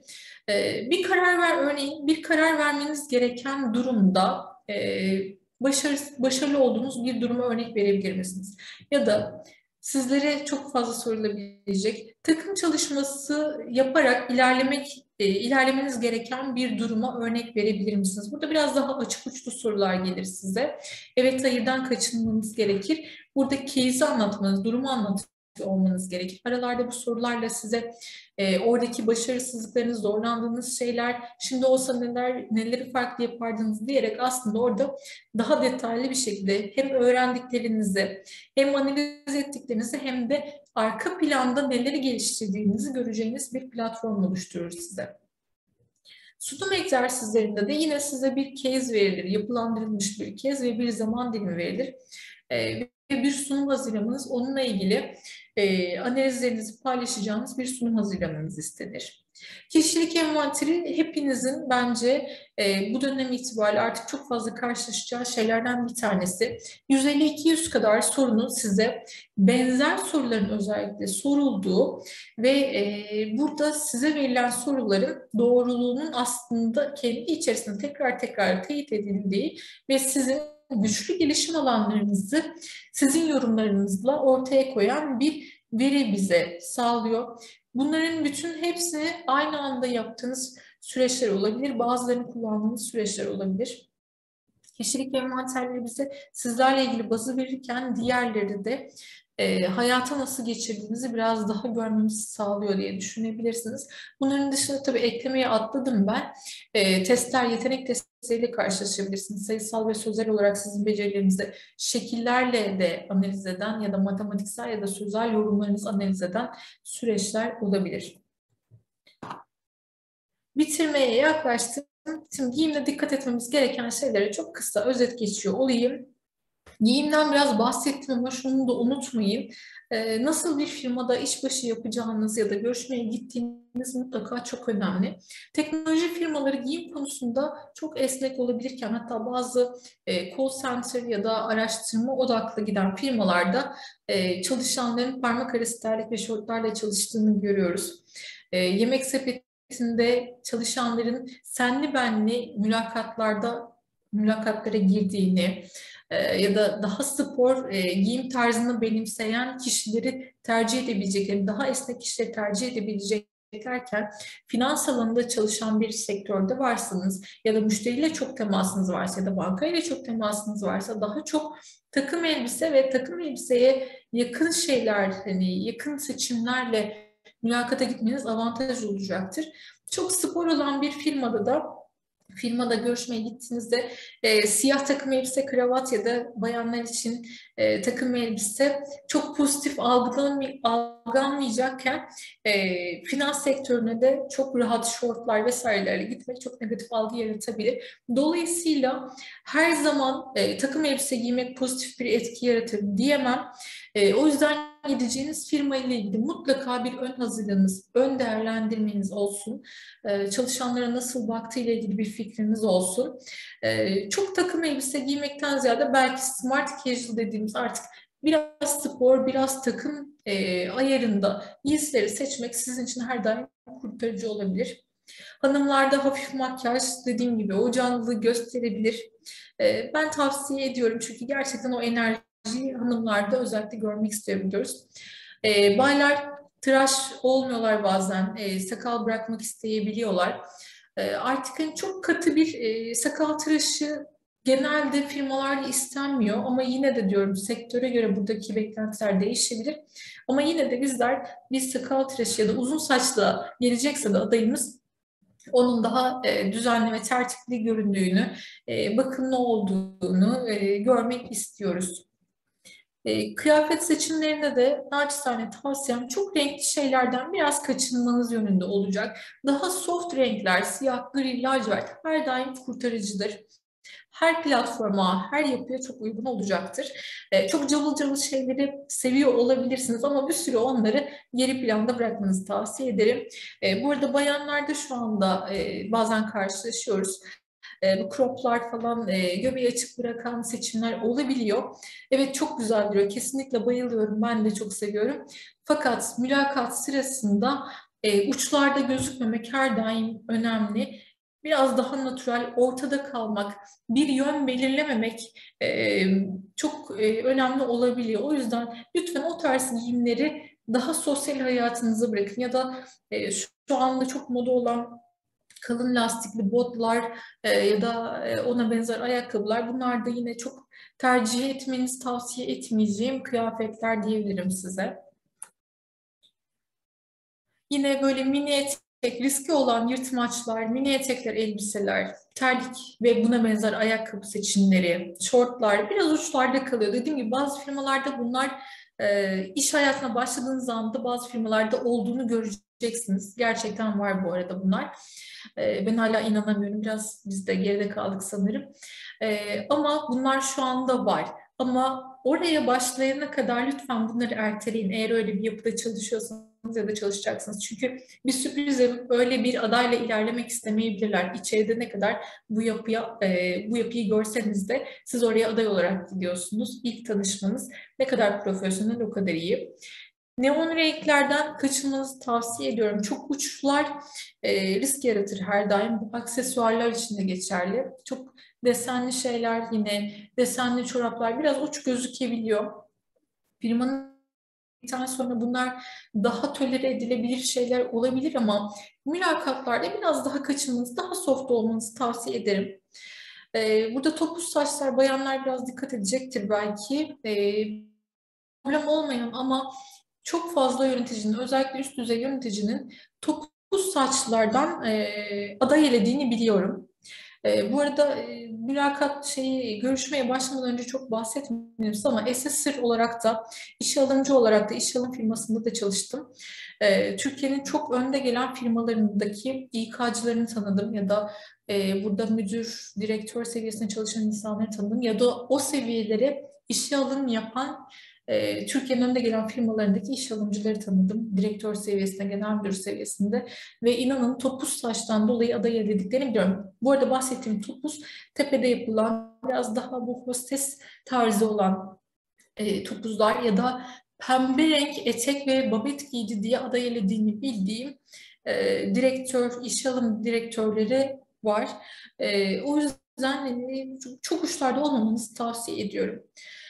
Örneğin bir karar vermeniz gereken durumda başarılı olduğunuz bir duruma örnek verebilir misiniz? Ya da sizlere çok fazla sorulabilecek takım çalışması yaparak ilerlemeniz gereken bir duruma örnek verebilir misiniz? Burada biraz daha açık uçlu sorular gelir size. Evet, hayırdan kaçınmanız gerekir. Burada case'i anlatmanız, durumu olmanız gerekir. Aralarda bu sorularla size oradaki başarısızlıklarınız, zorlandığınız şeyler, şimdi olsa neleri farklı yapardınız diyerek aslında orada daha detaylı bir şekilde hem öğrendiklerinizi, hem analiz ettiklerinizi, hem de arka planda neleri geliştirdiğinizi göreceğiniz bir platform oluşturur size. Sunum egzersizlerinde de yine size bir case verilir, yapılandırılmış bir case ve bir zaman dilimi verilir. Ve bir sunum hazırlamanız, onunla ilgili analizlerinizi paylaşacağınız bir sunum hazırlamanız istenir. Kişilik envanteri hepinizin bence bu dönem itibariyle artık çok fazla karşılaşacağı şeylerden bir tanesi. 150-200 kadar sorunun size benzer soruların özellikle sorulduğu ve burada size verilen soruların doğruluğunun aslında kendi içerisinde tekrar tekrar teyit edildiği ve sizin güçlü gelişim alanlarınızı sizin yorumlarınızla ortaya koyan bir veri bize sağlıyor. Bunların bütün hepsini aynı anda yaptığınız süreçler olabilir. Bazılarını kullandığınız süreçler olabilir. Kişilik envanterleri bize sizlerle ilgili bazı verirken diğerleri de hayata nasıl geçirdiğinizi biraz daha görmemizi sağlıyor diye düşünebilirsiniz. Bunların dışında tabii eklemeye atladım ben. Testler, yetenek testleriyle karşılaşabilirsiniz. Sayısal ve sözel olarak sizin becerilerinizi şekillerle de analiz eden ya da matematiksel ya da sözel yorumlarınızı analiz eden süreçler olabilir. Bitirmeye yaklaştım. Şimdi giyimde dikkat etmemiz gereken şeylere çok kısa özet geçiyor olayım. Giyimden biraz bahsettim ama şunu da unutmayın. Nasıl bir firmada işbaşı yapacağınız ya da görüşmeye gittiğiniz mutlaka çok önemli. Teknoloji firmaları giyim konusunda çok esnek olabilirken, hatta bazı call center ya da araştırma odaklı giden firmalarda çalışanların parmak arası terlik ve şortlarla çalıştığını görüyoruz. Yemek sepetinde çalışanların senli benli mülakatlara girdiğini ya da daha spor giyim tarzını benimseyen kişileri tercih edebilecekleri, daha esnek kişileri tercih edebileceklerken finans alanında çalışan bir sektörde varsanız ya da müşteriyle çok temasınız varsa ya da bankayla çok temasınız varsa daha çok takım elbise ve takım elbiseye yakın şeyler, hani yakın seçimlerle mülakata gitmeniz avantaj olacaktır. Çok spor olan bir firmada görüşmeye gittiğinizde siyah takım elbise, kravat ya da bayanlar için takım elbise çok pozitif algılanmayacakken finans sektörüne de çok rahat şortlar vesairelerle gitmek çok negatif algı yaratabilir. Dolayısıyla her zaman takım elbise giymek pozitif bir etki yaratır diyemem. O yüzden gideceğiniz firma ile ilgili mutlaka bir ön hazırlığınız, ön değerlendirmeniz olsun. Çalışanlara nasıl baktığı ile ilgili bir fikriniz olsun. Çok takım elbise giymekten ziyade belki smart casual dediğimiz artık biraz spor, biraz takım ayarında giysileri seçmek sizin için her daim kurtarıcı olabilir. Hanımlarda hafif makyaj, dediğim gibi o canlılığı gösterebilir. Ben tavsiye ediyorum çünkü gerçekten o enerjiyi hanımlarda özellikle görmek isteyebiliyoruz. Baylar tıraş olmuyorlar bazen, sakal bırakmak isteyebiliyorlar. Artık hani çok katı bir sakal tıraşı genelde firmalarda istenmiyor ama yine de diyorum sektöre göre buradaki beklentiler değişebilir. Ama yine de bizler bir sakal tıraşı ya da uzun saçla gelecekse de adayımız onun daha düzenli ve tertipli göründüğünü, bakımlı olduğunu görmek istiyoruz. Kıyafet seçimlerinde de naçizane tavsiyem çok renkli şeylerden biraz kaçınmanız yönünde olacak. Daha soft renkler, siyah, gri, lacivert her daim kurtarıcıdır. Her platforma, her yapıya çok uygun olacaktır. Çok cıvıl cıvıl şeyleri seviyor olabilirsiniz ama bir süre onları geri planda bırakmanızı tavsiye ederim. Bu arada bayanlarda şu anda bazen karşılaşıyoruz. Bu croplar falan göbeği açık bırakan seçimler olabiliyor. Evet çok güzel duruyor. Kesinlikle bayılıyorum. Ben de çok seviyorum. Fakat mülakat sırasında uçlarda gözükmemek her daim önemli. Biraz daha natürel, ortada kalmak, bir yön belirlememek çok önemli olabiliyor. O yüzden lütfen o tarz giyimleri daha sosyal hayatınıza bırakın ya da şu anda çok moda olan kalın lastikli botlar ya da ona benzer ayakkabılar, bunlar da yine çok tercih etmenizi tavsiye etmeyeceğim kıyafetler diyebilirim size. yine böyle mini etek, riski olan yırtmaçlar, mini etekler, elbiseler, terlik ve buna benzer ayakkabı seçimleri, şortlar biraz uçlarda kalıyor. Dediğim gibi bazı firmalarda bunlar iş hayatına başladığınız anda bazı firmalarda olduğunu göreceksiniz. Gerçekten var bu arada bunlar. Ben hala inanamıyorum. Biraz biz de geride kaldık sanırım. Ama bunlar şu anda var. Ama oraya başlayana kadar lütfen bunları erteleyin. Eğer öyle bir yapıda çalışıyorsanız ya da çalışacaksınız. Çünkü bir sürprize öyle bir adayla ilerlemek istemeyebilirler. İçeride ne kadar bu yapıyı görseniz de siz oraya aday olarak gidiyorsunuz. İlk tanışmanız ne kadar profesyonel o kadar iyi. Neon renklerden kaçınmanızı tavsiye ediyorum. Çok uçlar risk yaratır her daim. Bu aksesuarlar için de geçerli. Çok desenli şeyler yine, desenli çoraplar biraz uç gözükebiliyor. Firmanın sonra bunlar daha tolere edilebilir şeyler olabilir ama mülakatlarda biraz daha kaçınmanızı, daha soft olmanızı tavsiye ederim. Burada topuz saçlar, bayanlar biraz dikkat edecektir belki. Problem olmayan ama çok fazla yöneticinin, özellikle üst düzey yöneticinin topuz saçlardan aday elediğini biliyorum. Bu arada görüşmeye başlamadan önce çok bahsetmiyoruz ama assessor olarak da işe alımcı olarak da iş alım firmasında da çalıştım. Türkiye'nin çok önde gelen firmalarındaki İK'cılarını tanıdım ya da burada müdür, direktör seviyesinde çalışan insanları tanıdım ya da o seviyelere işe alım yapan Türkiye'nin önde gelen firmalarındaki iş alımcıları tanıdım. Direktör seviyesinde, genel müdür seviyesinde ve inanın topuz saçtan dolayı aday edildiklerini biliyorum. Bu arada bahsettiğim topuz tepede yapılan biraz daha bu hostes tarzı olan topuzlar ya da pembe renk etek ve babet giydi diye aday edildiğini bildiğim direktör, iş alım direktörleri var. O yüzden çok uçlarda olmamanızı tavsiye ediyorum.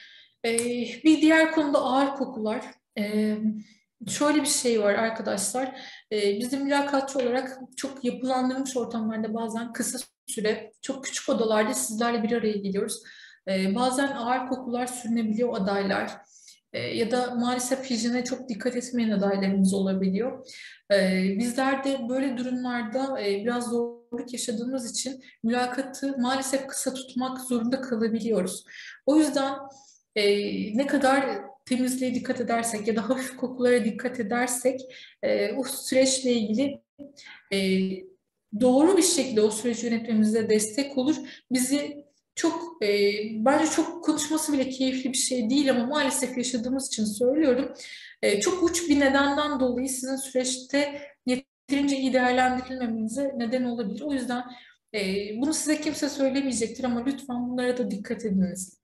Bir diğer konuda ağır kokular. Şöyle bir şey var arkadaşlar. Bizim mülakatçı olarak çok yapılandırılmış ortamlarda bazen kısa süre, çok küçük odalarda sizlerle bir araya geliyoruz. Bazen ağır kokular sürünebiliyor adaylar. Ya da maalesef hijyene çok dikkat etmeyen adaylarımız olabiliyor. Bizler de böyle durumlarda biraz zorluk yaşadığımız için mülakatı maalesef kısa tutmak zorunda kalabiliyoruz. O yüzden ne kadar temizliğe dikkat edersek ya da hafif kokulara dikkat edersek o süreçle ilgili e, doğru bir şekilde o süreci yönetmemize destek olur. Bizi bence çok konuşması bile keyifli bir şey değil ama maalesef yaşadığımız için söylüyorum. Çok uç bir nedenden dolayı sizin süreçte yeterince iyi değerlendirilmemenize neden olabilir. O yüzden bunu size kimse söylemeyecektir ama lütfen bunlara da dikkat ediniz.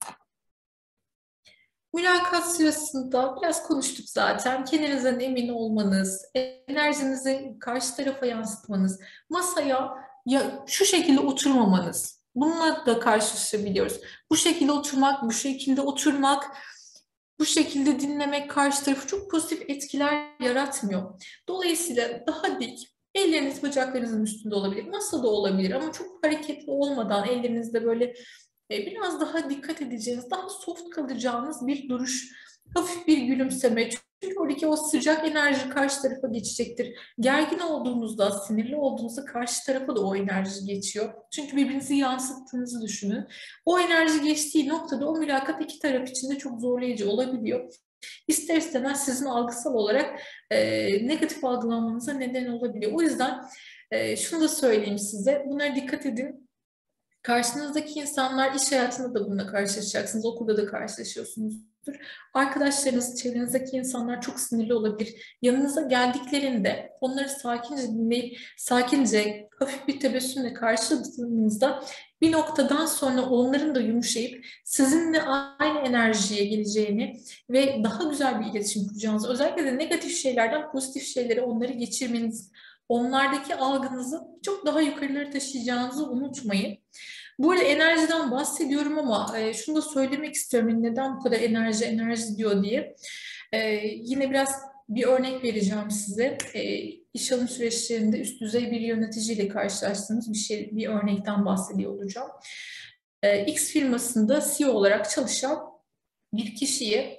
Mülakat sırasında biraz konuştuk zaten. Kendinizden emin olmanız, enerjinizi karşı tarafa yansıtmanız, masaya şu şekilde oturmamanız. Bununla da karşılaşabiliyoruz. Bu şekilde oturmak, bu şekilde oturmak, bu şekilde dinlemek karşı tarafı çok pozitif etkiler yaratmıyor. Dolayısıyla daha dik, elleriniz bacaklarınızın üstünde olabilir, masada olabilir ama çok hareketli olmadan ellerinizde böyle biraz daha dikkat edeceğiniz, daha soft kalacağınız bir duruş, hafif bir gülümseme. Çünkü oradaki o sıcak enerji karşı tarafa geçecektir. Gergin olduğunuzda, sinirli olduğunuzda karşı tarafa da o enerji geçiyor. Çünkü birbirinizi yansıttığınızı düşünün. O enerji geçtiği noktada o mülakat iki taraf için de çok zorlayıcı olabiliyor. İster istemez sizin algısal olarak negatif algılanmanıza neden olabiliyor. O yüzden şunu da söyleyeyim size, bunlara dikkat edin. Karşınızdaki insanlar iş hayatında da bununla karşılaşacaksınız, okulda da karşılaşıyorsunuzdur. Arkadaşlarınız, çevrenizdeki insanlar çok sinirli olabilir. Yanınıza geldiklerinde onları sakince dinleyip, sakince, hafif bir tebessümle karşıladığınızda bir noktadan sonra onların da yumuşayıp sizinle aynı enerjiye geleceğini ve daha güzel bir iletişim kuracağınızı, özellikle de negatif şeylerden pozitif şeylere onları geçirmeniz, onlardaki algınızı çok daha yukarıları taşıyacağınızı unutmayın. Bu arada enerjiden bahsediyorum ama şunu da söylemek istiyorum. Neden bu kadar enerji diyor diye. Yine biraz bir örnek vereceğim size. İş alım süreçlerinde üst düzey bir yöneticiyle karşılaştığınız bir örnekten bahsediyor olacağım. X firmasında CEO olarak çalışan bir kişiye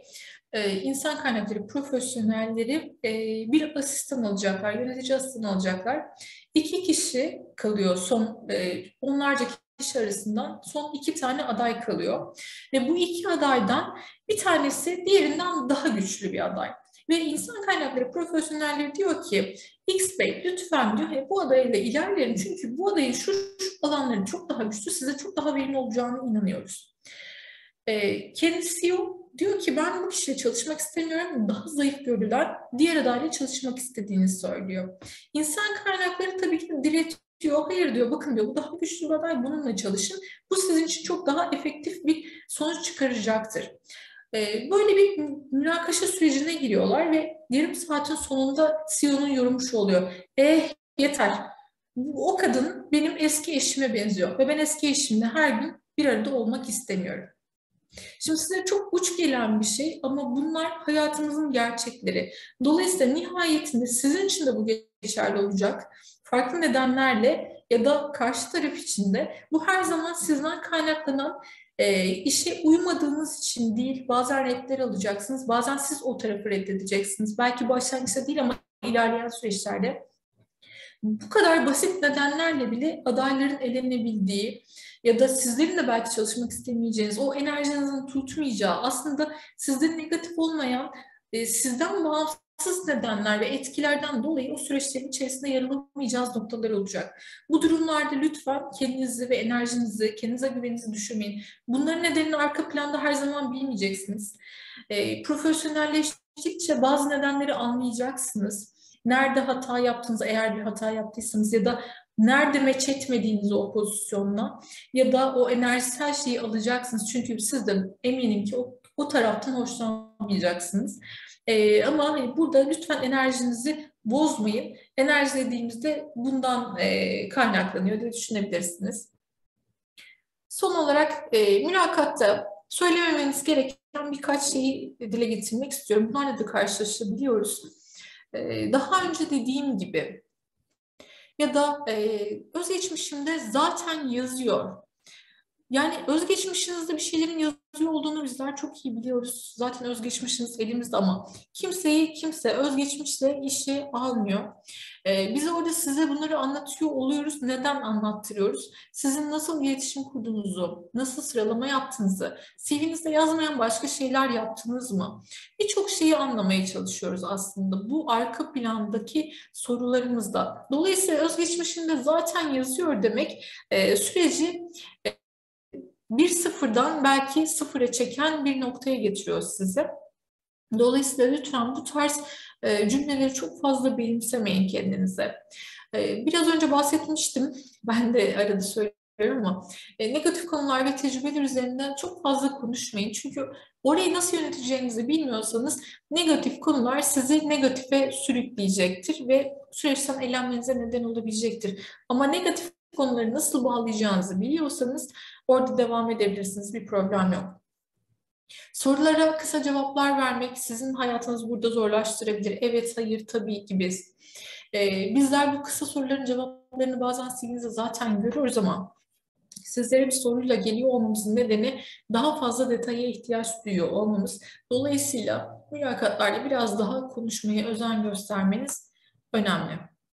insan kaynakları profesyonelleri bir asistan alacaklar, yönetici asistan alacaklar. 2 kişi kalıyor onlarca kişi arasından son 2 tane aday kalıyor. Ve bu 2 adaydan bir tanesi diğerinden daha güçlü bir aday. Ve insan kaynakları profesyonelleri diyor ki X Bey lütfen diyor bu adayla ilerleyin çünkü bu adayın şu alanları çok daha güçlü, size çok daha verimli olacağına inanıyoruz. Kendisi CEO diyor ki ben bu kişiyle çalışmak istemiyorum, daha zayıf görülen diğer adayla çalışmak istediğini söylüyor. İnsan kaynakları tabii ki diretiyor, hayır diyor, bakın diyor bu daha güçlü bir aday, bununla çalışın. Bu sizin için çok daha efektif bir sonuç çıkaracaktır. Böyle bir münakaşa sürecine giriyorlar ve yarım saatin sonunda CEO'nun yorumu şu oluyor. Yeter. O kadın benim eski eşime benziyor ve ben eski eşimle her gün bir arada olmak istemiyorum. Şimdi size çok uç gelen bir şey ama bunlar hayatımızın gerçekleri. Dolayısıyla nihayetinde sizin için de bu geçerli olacak. Farklı nedenlerle ya da karşı taraf için de bu her zaman sizden kaynaklanan işe uymadığınız için değil. Bazen redler alacaksınız, bazen siz o tarafı reddedeceksiniz. Belki başlangıçta değil ama ilerleyen süreçlerde. Bu kadar basit nedenlerle bile adayların elenebildiği ya da sizlerin de belki çalışmak istemeyeceğiniz, o enerjinizin tutmayacağı, aslında sizde negatif olmayan, sizden bağımsız nedenler ve etkilerden dolayı o süreçlerin içerisinde yer alamayacağınız noktalar olacak. Bu durumlarda lütfen kendinizi ve enerjinizi, kendinize güveninizi düşürmeyin. Bunların nedenini arka planda her zaman bilmeyeceksiniz. Profesyonelleştikçe bazı nedenleri anlayacaksınız. Nerede hata yaptığınızı, eğer bir hata yaptıysanız ya da nerede meç etmediğinizi o pozisyonla ya da o enerjisel şeyi alacaksınız. Çünkü siz de eminim ki o taraftan hoşlanmayacaksınız. Ama hani burada lütfen enerjinizi bozmayın. Enerji dediğimizde bundan kaynaklanıyor diye düşünebilirsiniz. Son olarak mülakatta söylememeniz gereken birkaç şeyi dile getirmek istiyorum. Bunlarla da karşılaşabiliyoruz. Daha önce dediğim gibi ya da özgeçmişimde zaten yazıyor. Yani özgeçmişinizde bir şeylerin yazıyor olduğunu bizler çok iyi biliyoruz. Zaten özgeçmişiniz elimizde ama kimse özgeçmişle işe almıyor. Biz orada size bunları anlatıyor oluyoruz. Neden anlattırıyoruz? Sizin nasıl iletişim kurduğunuzu, nasıl sıralama yaptığınızı, CV'nizde yazmayan başka şeyler yaptınız mı? Birçok şeyi anlamaya çalışıyoruz aslında bu arka plandaki sorularımızda. Dolayısıyla özgeçmişinde zaten yazıyor demek süreci bir sıfırdan belki sıfıra çeken bir noktaya getiriyor sizi. Dolayısıyla lütfen bu tarz cümleleri çok fazla benimsemeyin kendinize. Biraz önce bahsetmiştim, ben de arada söylüyorum ama negatif konular ve tecrübeler üzerinden çok fazla konuşmayın. Çünkü orayı nasıl yöneteceğinizi bilmiyorsanız negatif konular sizi negatife sürükleyecektir ve süreçten eğlenmenize neden olabilecektir. Ama negatif konuları nasıl bağlayacağınızı biliyorsanız orada devam edebilirsiniz. Bir problem yok. Sorulara kısa cevaplar vermek sizin hayatınızı burada zorlaştırabilir. Evet, hayır, tabii gibi. Bizler bu kısa soruların cevaplarını bazen CV'nizde zaten görüyoruz ama sizlere bir soruyla geliyor olmamızın nedeni daha fazla detaya ihtiyaç duyuyor olmamız. Dolayısıyla mülakatlarda biraz daha konuşmaya özen göstermeniz önemli.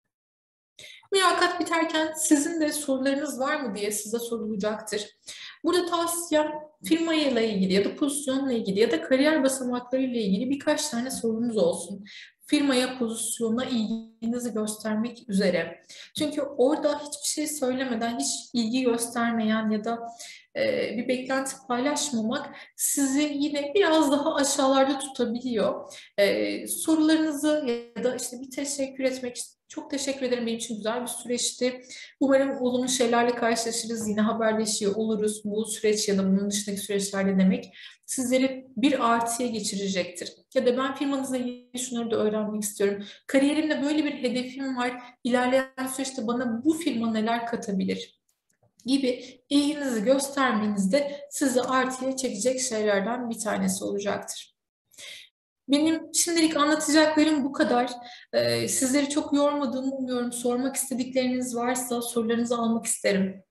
Mülakat biterken sizin de sorularınız var mı diye size sorulacaktır. Burada tavsiyem firmayla ilgili ya da pozisyonla ilgili ya da kariyer basamaklarıyla ilgili birkaç tane sorunuz olsun. Firmaya, pozisyona ilginizi göstermek üzere. Çünkü orada hiçbir şey söylemeden, hiç ilgi göstermeyen ya da bir beklenti paylaşmamak sizi yine biraz daha aşağılarda tutabiliyor. Sorularınızı ya da işte bir teşekkür etmek, çok teşekkür ederim, benim için güzel bir süreçti. Umarım olumlu şeylerle karşılaşırız, yine haberleşiyor oluruz. Bu süreç ya da bunun dışındaki süreçlerde demek sizleri bir artıya geçirecektir. Ya da ben firmanızla ilgili şunları da öğrenmek istiyorum. Kariyerimde böyle bir hedefim var. İlerleyen süreçte bana bu firma neler katabilir gibi ilginizi göstermenizde sizi artıya çekecek şeylerden bir tanesi olacaktır. Benim şimdilik anlatacaklarım bu kadar. Sizleri çok yormadığımı umuyorum. Sormak istedikleriniz varsa sorularınızı almak isterim.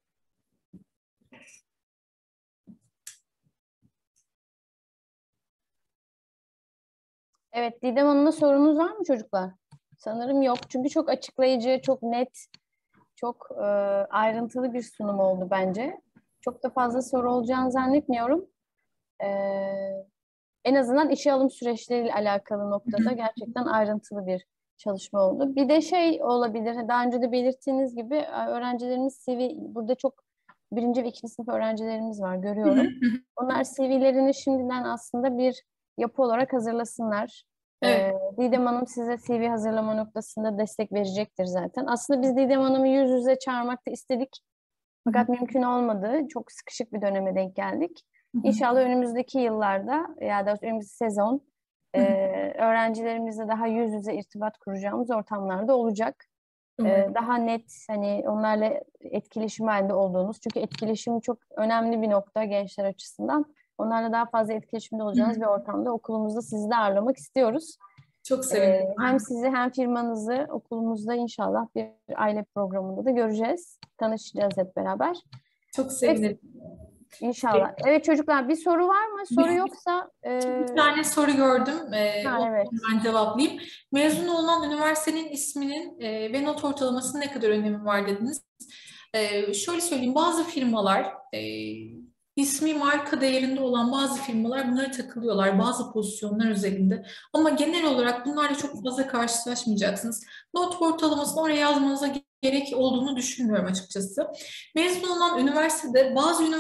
Evet, Didem Hanım'a sorunuz var mı çocuklar? Sanırım yok. Çünkü çok açıklayıcı, çok net, çok ayrıntılı bir sunum oldu bence. Çok da fazla soru olacağını zannetmiyorum. E, En azından işe alım süreçleriyle alakalı noktada gerçekten ayrıntılı bir çalışma oldu. Bir de şey olabilir, daha önce de belirttiğiniz gibi öğrencilerimiz CV, burada çok birinci ve ikinci sınıf öğrencilerimiz var, görüyorum. Onlar CV'lerini şimdiden aslında bir yapı olarak hazırlasınlar. Evet. Didem Hanım size CV hazırlama noktasında destek verecektir zaten. Aslında biz Didem Hanım'ı yüz yüze çağırmak da istedik. Fakat mümkün olmadı. Çok sıkışık bir döneme denk geldik. İnşallah önümüzdeki yıllarda ya da önümüzdeki sezon öğrencilerimizle daha yüz yüze irtibat kuracağımız ortamlarda olacak. Umarım. Daha net hani onlarla etkileşim halinde olduğunuz. Çünkü etkileşim çok önemli bir nokta gençler açısından. Onlarla daha fazla etkileşimde olacağınız bir ortamda okulumuzda sizi de ağırlamak istiyoruz. Çok sevinirim. Hem sizi hem firmanızı okulumuzda inşallah bir aile programında da göreceğiz. Tanışacağız hep beraber. Çok Evet, sevinirim. inşallah. Evet çocuklar, bir soru var mı? Soru yoksa Bir tane soru gördüm. Onu evet. ben cevaplayayım. Mezun olunan üniversitenin isminin ve not ortalamasının ne kadar önemi var dediniz. Şöyle söyleyeyim, bazı firmalar ismi marka değerinde olan bazı firmalar bunları takılıyorlar bazı pozisyonlar üzerinde. Ama genel olarak bunlarla çok fazla karşılaşmayacaksınız. Not ortalamasını oraya yazmanıza gerek olduğunu düşünmüyorum açıkçası. Mezun olan üniversitede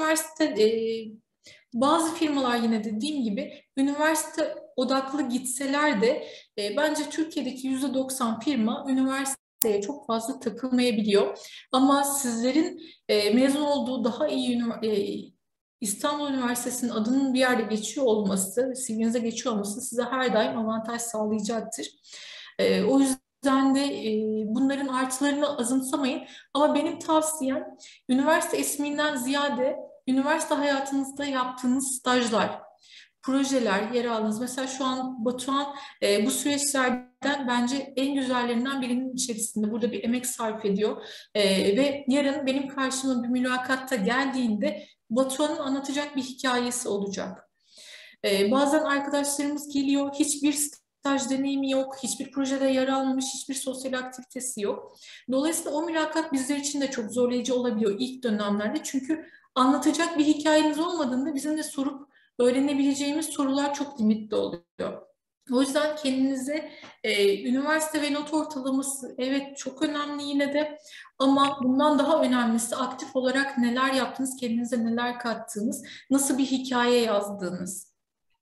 bazı firmalar yine dediğim gibi üniversite odaklı gitseler de bence Türkiye'deki %90 firma üniversiteye çok fazla takılmayabiliyor. Ama sizlerin mezun olduğu daha iyi İstanbul Üniversitesi'nin adının bir yerde geçiyor olması, CV'nize geçiyor olması size her daim avantaj sağlayacaktır. O yüzden de bunların artılarını azımsamayın. Ama benim tavsiyem üniversite isminden ziyade üniversite hayatınızda yaptığınız stajlar, projeler, yer aldınız. Mesela şu an Batuhan bu süreçlerden bence en güzellerinden birinin içerisinde. Burada bir emek sarf ediyor. Ve yarın benim karşıma bir mülakatta geldiğinde Batuhan'ın anlatacak bir hikayesi olacak. Bazen arkadaşlarımız geliyor, hiçbir staj deneyimi yok, hiçbir projede yer almamış, hiçbir sosyal aktivitesi yok. Dolayısıyla o mülakat bizler için de çok zorlayıcı olabiliyor ilk dönemlerde. Çünkü anlatacak bir hikayeniz olmadığında bizim de sorup öğrenebileceğimiz sorular çok limitli oluyor. O yüzden kendinize üniversite ve not ortalaması evet çok önemli yine de ama bundan daha önemlisi aktif olarak neler yaptınız, kendinize neler kattığınız, nasıl bir hikaye yazdığınız.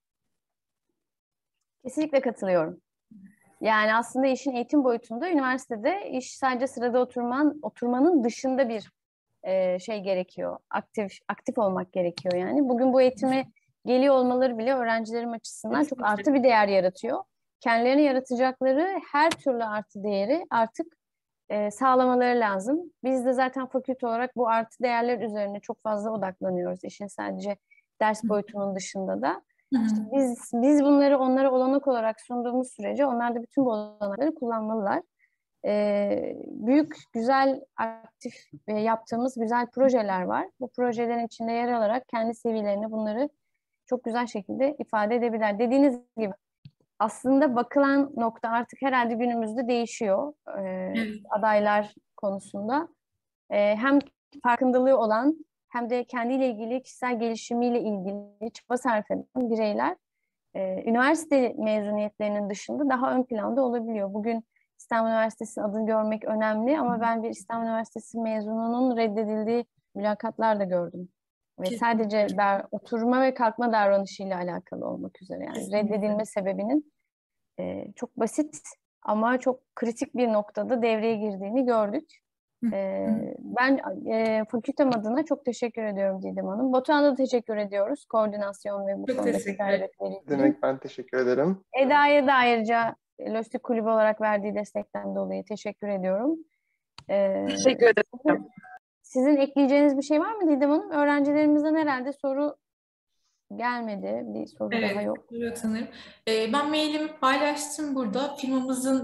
Kesinlikle katılıyorum. Yani aslında işin eğitim boyutunda üniversitede iş sadece sırada oturmanın dışında bir şey gerekiyor. Aktif olmak gerekiyor yani. Bugün bu eğitime geliyor olmaları bile öğrencilerim açısından çok artı bir değer yaratıyor. Kendilerine yaratacakları her türlü artı değeri artık sağlamaları lazım. Biz de zaten fakülte olarak bu artı değerler üzerine çok fazla odaklanıyoruz. İşin sadece ders boyutunun dışında da. İşte biz bunları onlara olanak olarak sunduğumuz sürece onlar da bütün bu olanakları kullanmalılar. Büyük, güzel, aktif yaptığımız güzel projeler var. Bu projelerin içinde yer alarak kendi CV'lerine bunları çok güzel şekilde ifade edebilirler. Dediğiniz gibi aslında bakılan nokta artık herhalde günümüzde değişiyor adaylar konusunda. Hem farkındalığı olan hem de kendiyle ilgili kişisel gelişimiyle ilgili çaba sarf eden bireyler üniversite mezuniyetlerinin dışında daha ön planda olabiliyor. Bugün İstanbul Üniversitesi'nin adını görmek önemli ama ben bir İstanbul Üniversitesi mezununun reddedildiği mülakatlar da gördüm. Ve sadece oturma ve kalkma davranışıyla alakalı olmak üzere yani reddedilme sebebinin çok basit ama çok kritik bir noktada devreye girdiğini gördük. Ben fakültem adına çok teşekkür ediyorum Didem Hanım. Batuhan'a da teşekkür ediyoruz. Koordinasyon ve bu Çok konudaki teşekkür ederim. gayretleri için. Demek ben teşekkür ederim. Eda'ya da ayrıca Löstik Kulübü olarak verdiği destekten dolayı teşekkür ediyorum. Teşekkür ederim. Sizin ekleyeceğiniz bir şey var mı Didem Hanım? Öğrencilerimizden herhalde soru gelmedi. Bir soru daha yok. Evet, sanırım. Ben mailimi paylaştım burada. Firmamızın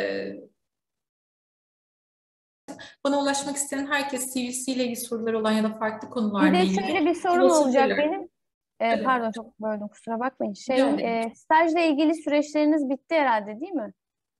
bana ulaşmak isteyen herkes CV'si ile ilgili soruları olan ya da farklı konularla Bir de ilgili şöyle bir sorum olacak ulaşabilirler. benim. Evet. Pardon, çok böldüm, kusura bakmayın. Rica ederim. Stajla ilgili süreçleriniz bitti herhalde, değil mi?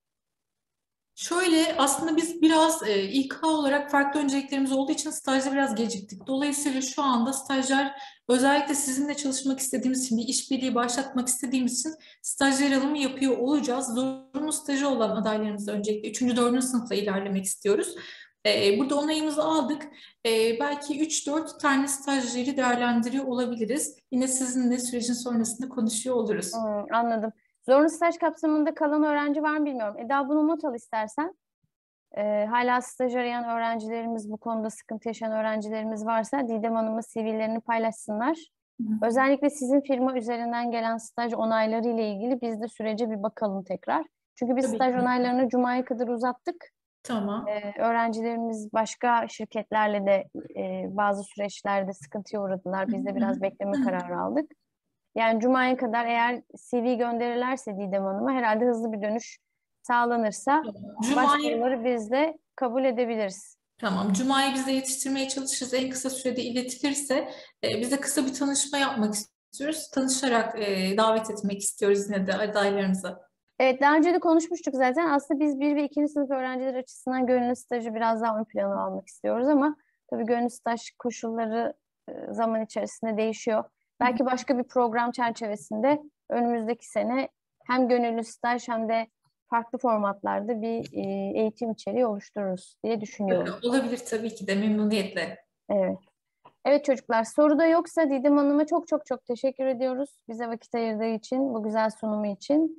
Şöyle aslında biz biraz İK olarak farklı önceliklerimiz olduğu için stajda biraz geciktik. Dolayısıyla şu anda stajyer özellikle sizinle çalışmak istediğimiz için, bir işbirliği başlatmak istediğimiz için stajyer alımı yapıyor olacağız. Zorunlu stajı olan adaylarımızla öncelikle 3. 4. sınıfla ilerlemek istiyoruz. Burada onayımızı aldık. Belki 3-4 tane stajyeri değerlendiriyor olabiliriz. Yine sizinle sürecin sonrasında konuşuyor oluruz. Anladım. Zorunlu staj kapsamında kalan öğrenci var mı bilmiyorum. Eda, bunu not al istersen. Hala staj arayan öğrencilerimiz, bu konuda sıkıntı yaşayan öğrencilerimiz varsa Didem Hanım'la CV'lerini paylaşsınlar. Özellikle sizin firma üzerinden gelen staj onayları ile ilgili biz de sürece bir bakalım tekrar. Çünkü biz Tabii staj ki. onaylarını Cuma'ya kadar uzattık. Tamam. Öğrencilerimiz başka şirketlerle de bazı süreçlerde sıkıntıya uğradılar. Biz de biraz bekleme kararı aldık. Yani Cuma'ya kadar eğer CV gönderirlerse Didem Hanım'a herhalde hızlı bir dönüş sağlanırsa Cuma'yı başvuruları biz de kabul edebiliriz. Tamam. Cuma'yı biz de yetiştirmeye çalışırız. En kısa sürede iletilirse biz de kısa bir tanışma yapmak istiyoruz. Tanışarak davet etmek istiyoruz yine de adaylarımıza. Evet, daha önce de konuşmuştuk zaten. Aslında biz 1 ve 2. sınıf öğrencileri açısından gönüllü stajı biraz daha ön plana almak istiyoruz ama tabii gönüllü staj koşulları zaman içerisinde değişiyor. Belki başka bir program çerçevesinde önümüzdeki sene hem gönüllü staj hem de farklı formatlarda bir eğitim içeriği oluştururuz diye düşünüyorum. Olabilir tabii ki de memnuniyetle. Evet. Evet çocuklar, soru da yoksa Didem Hanım'a çok çok çok teşekkür ediyoruz. Bize vakit ayırdığı için, bu güzel sunumu için.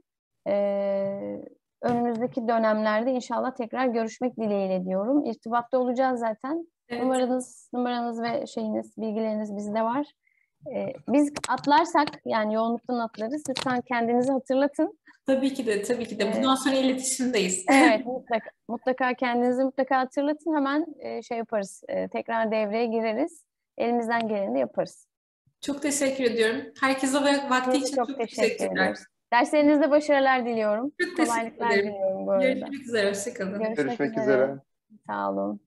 Önümüzdeki dönemlerde inşallah tekrar görüşmek dileğiyle diyorum. İrtibatta olacağız zaten. Evet. Numaranız ve bilgileriniz bizde var. Biz atlarsak, yani yoğunluktan atlarız. Lütfen kendinizi hatırlatın. Tabii ki de, tabii ki de. Bundan sonra iletişimdeyiz. Evet, mutlaka kendinizi hatırlatın. Hemen şey yaparız. Tekrar devreye gireriz. Elimizden geleni de yaparız. Çok teşekkür ediyorum. Herkese vakti için çok teşekkür teşekkürler. ediyoruz. Derslerinizde başarılar diliyorum. Çok teşekkür Kolaylıklar ederim. diliyorum bu arada. Görüşmek üzere. Hoşça kalın. Görüşmek Görüşmek üzere. üzere. Sağ olun.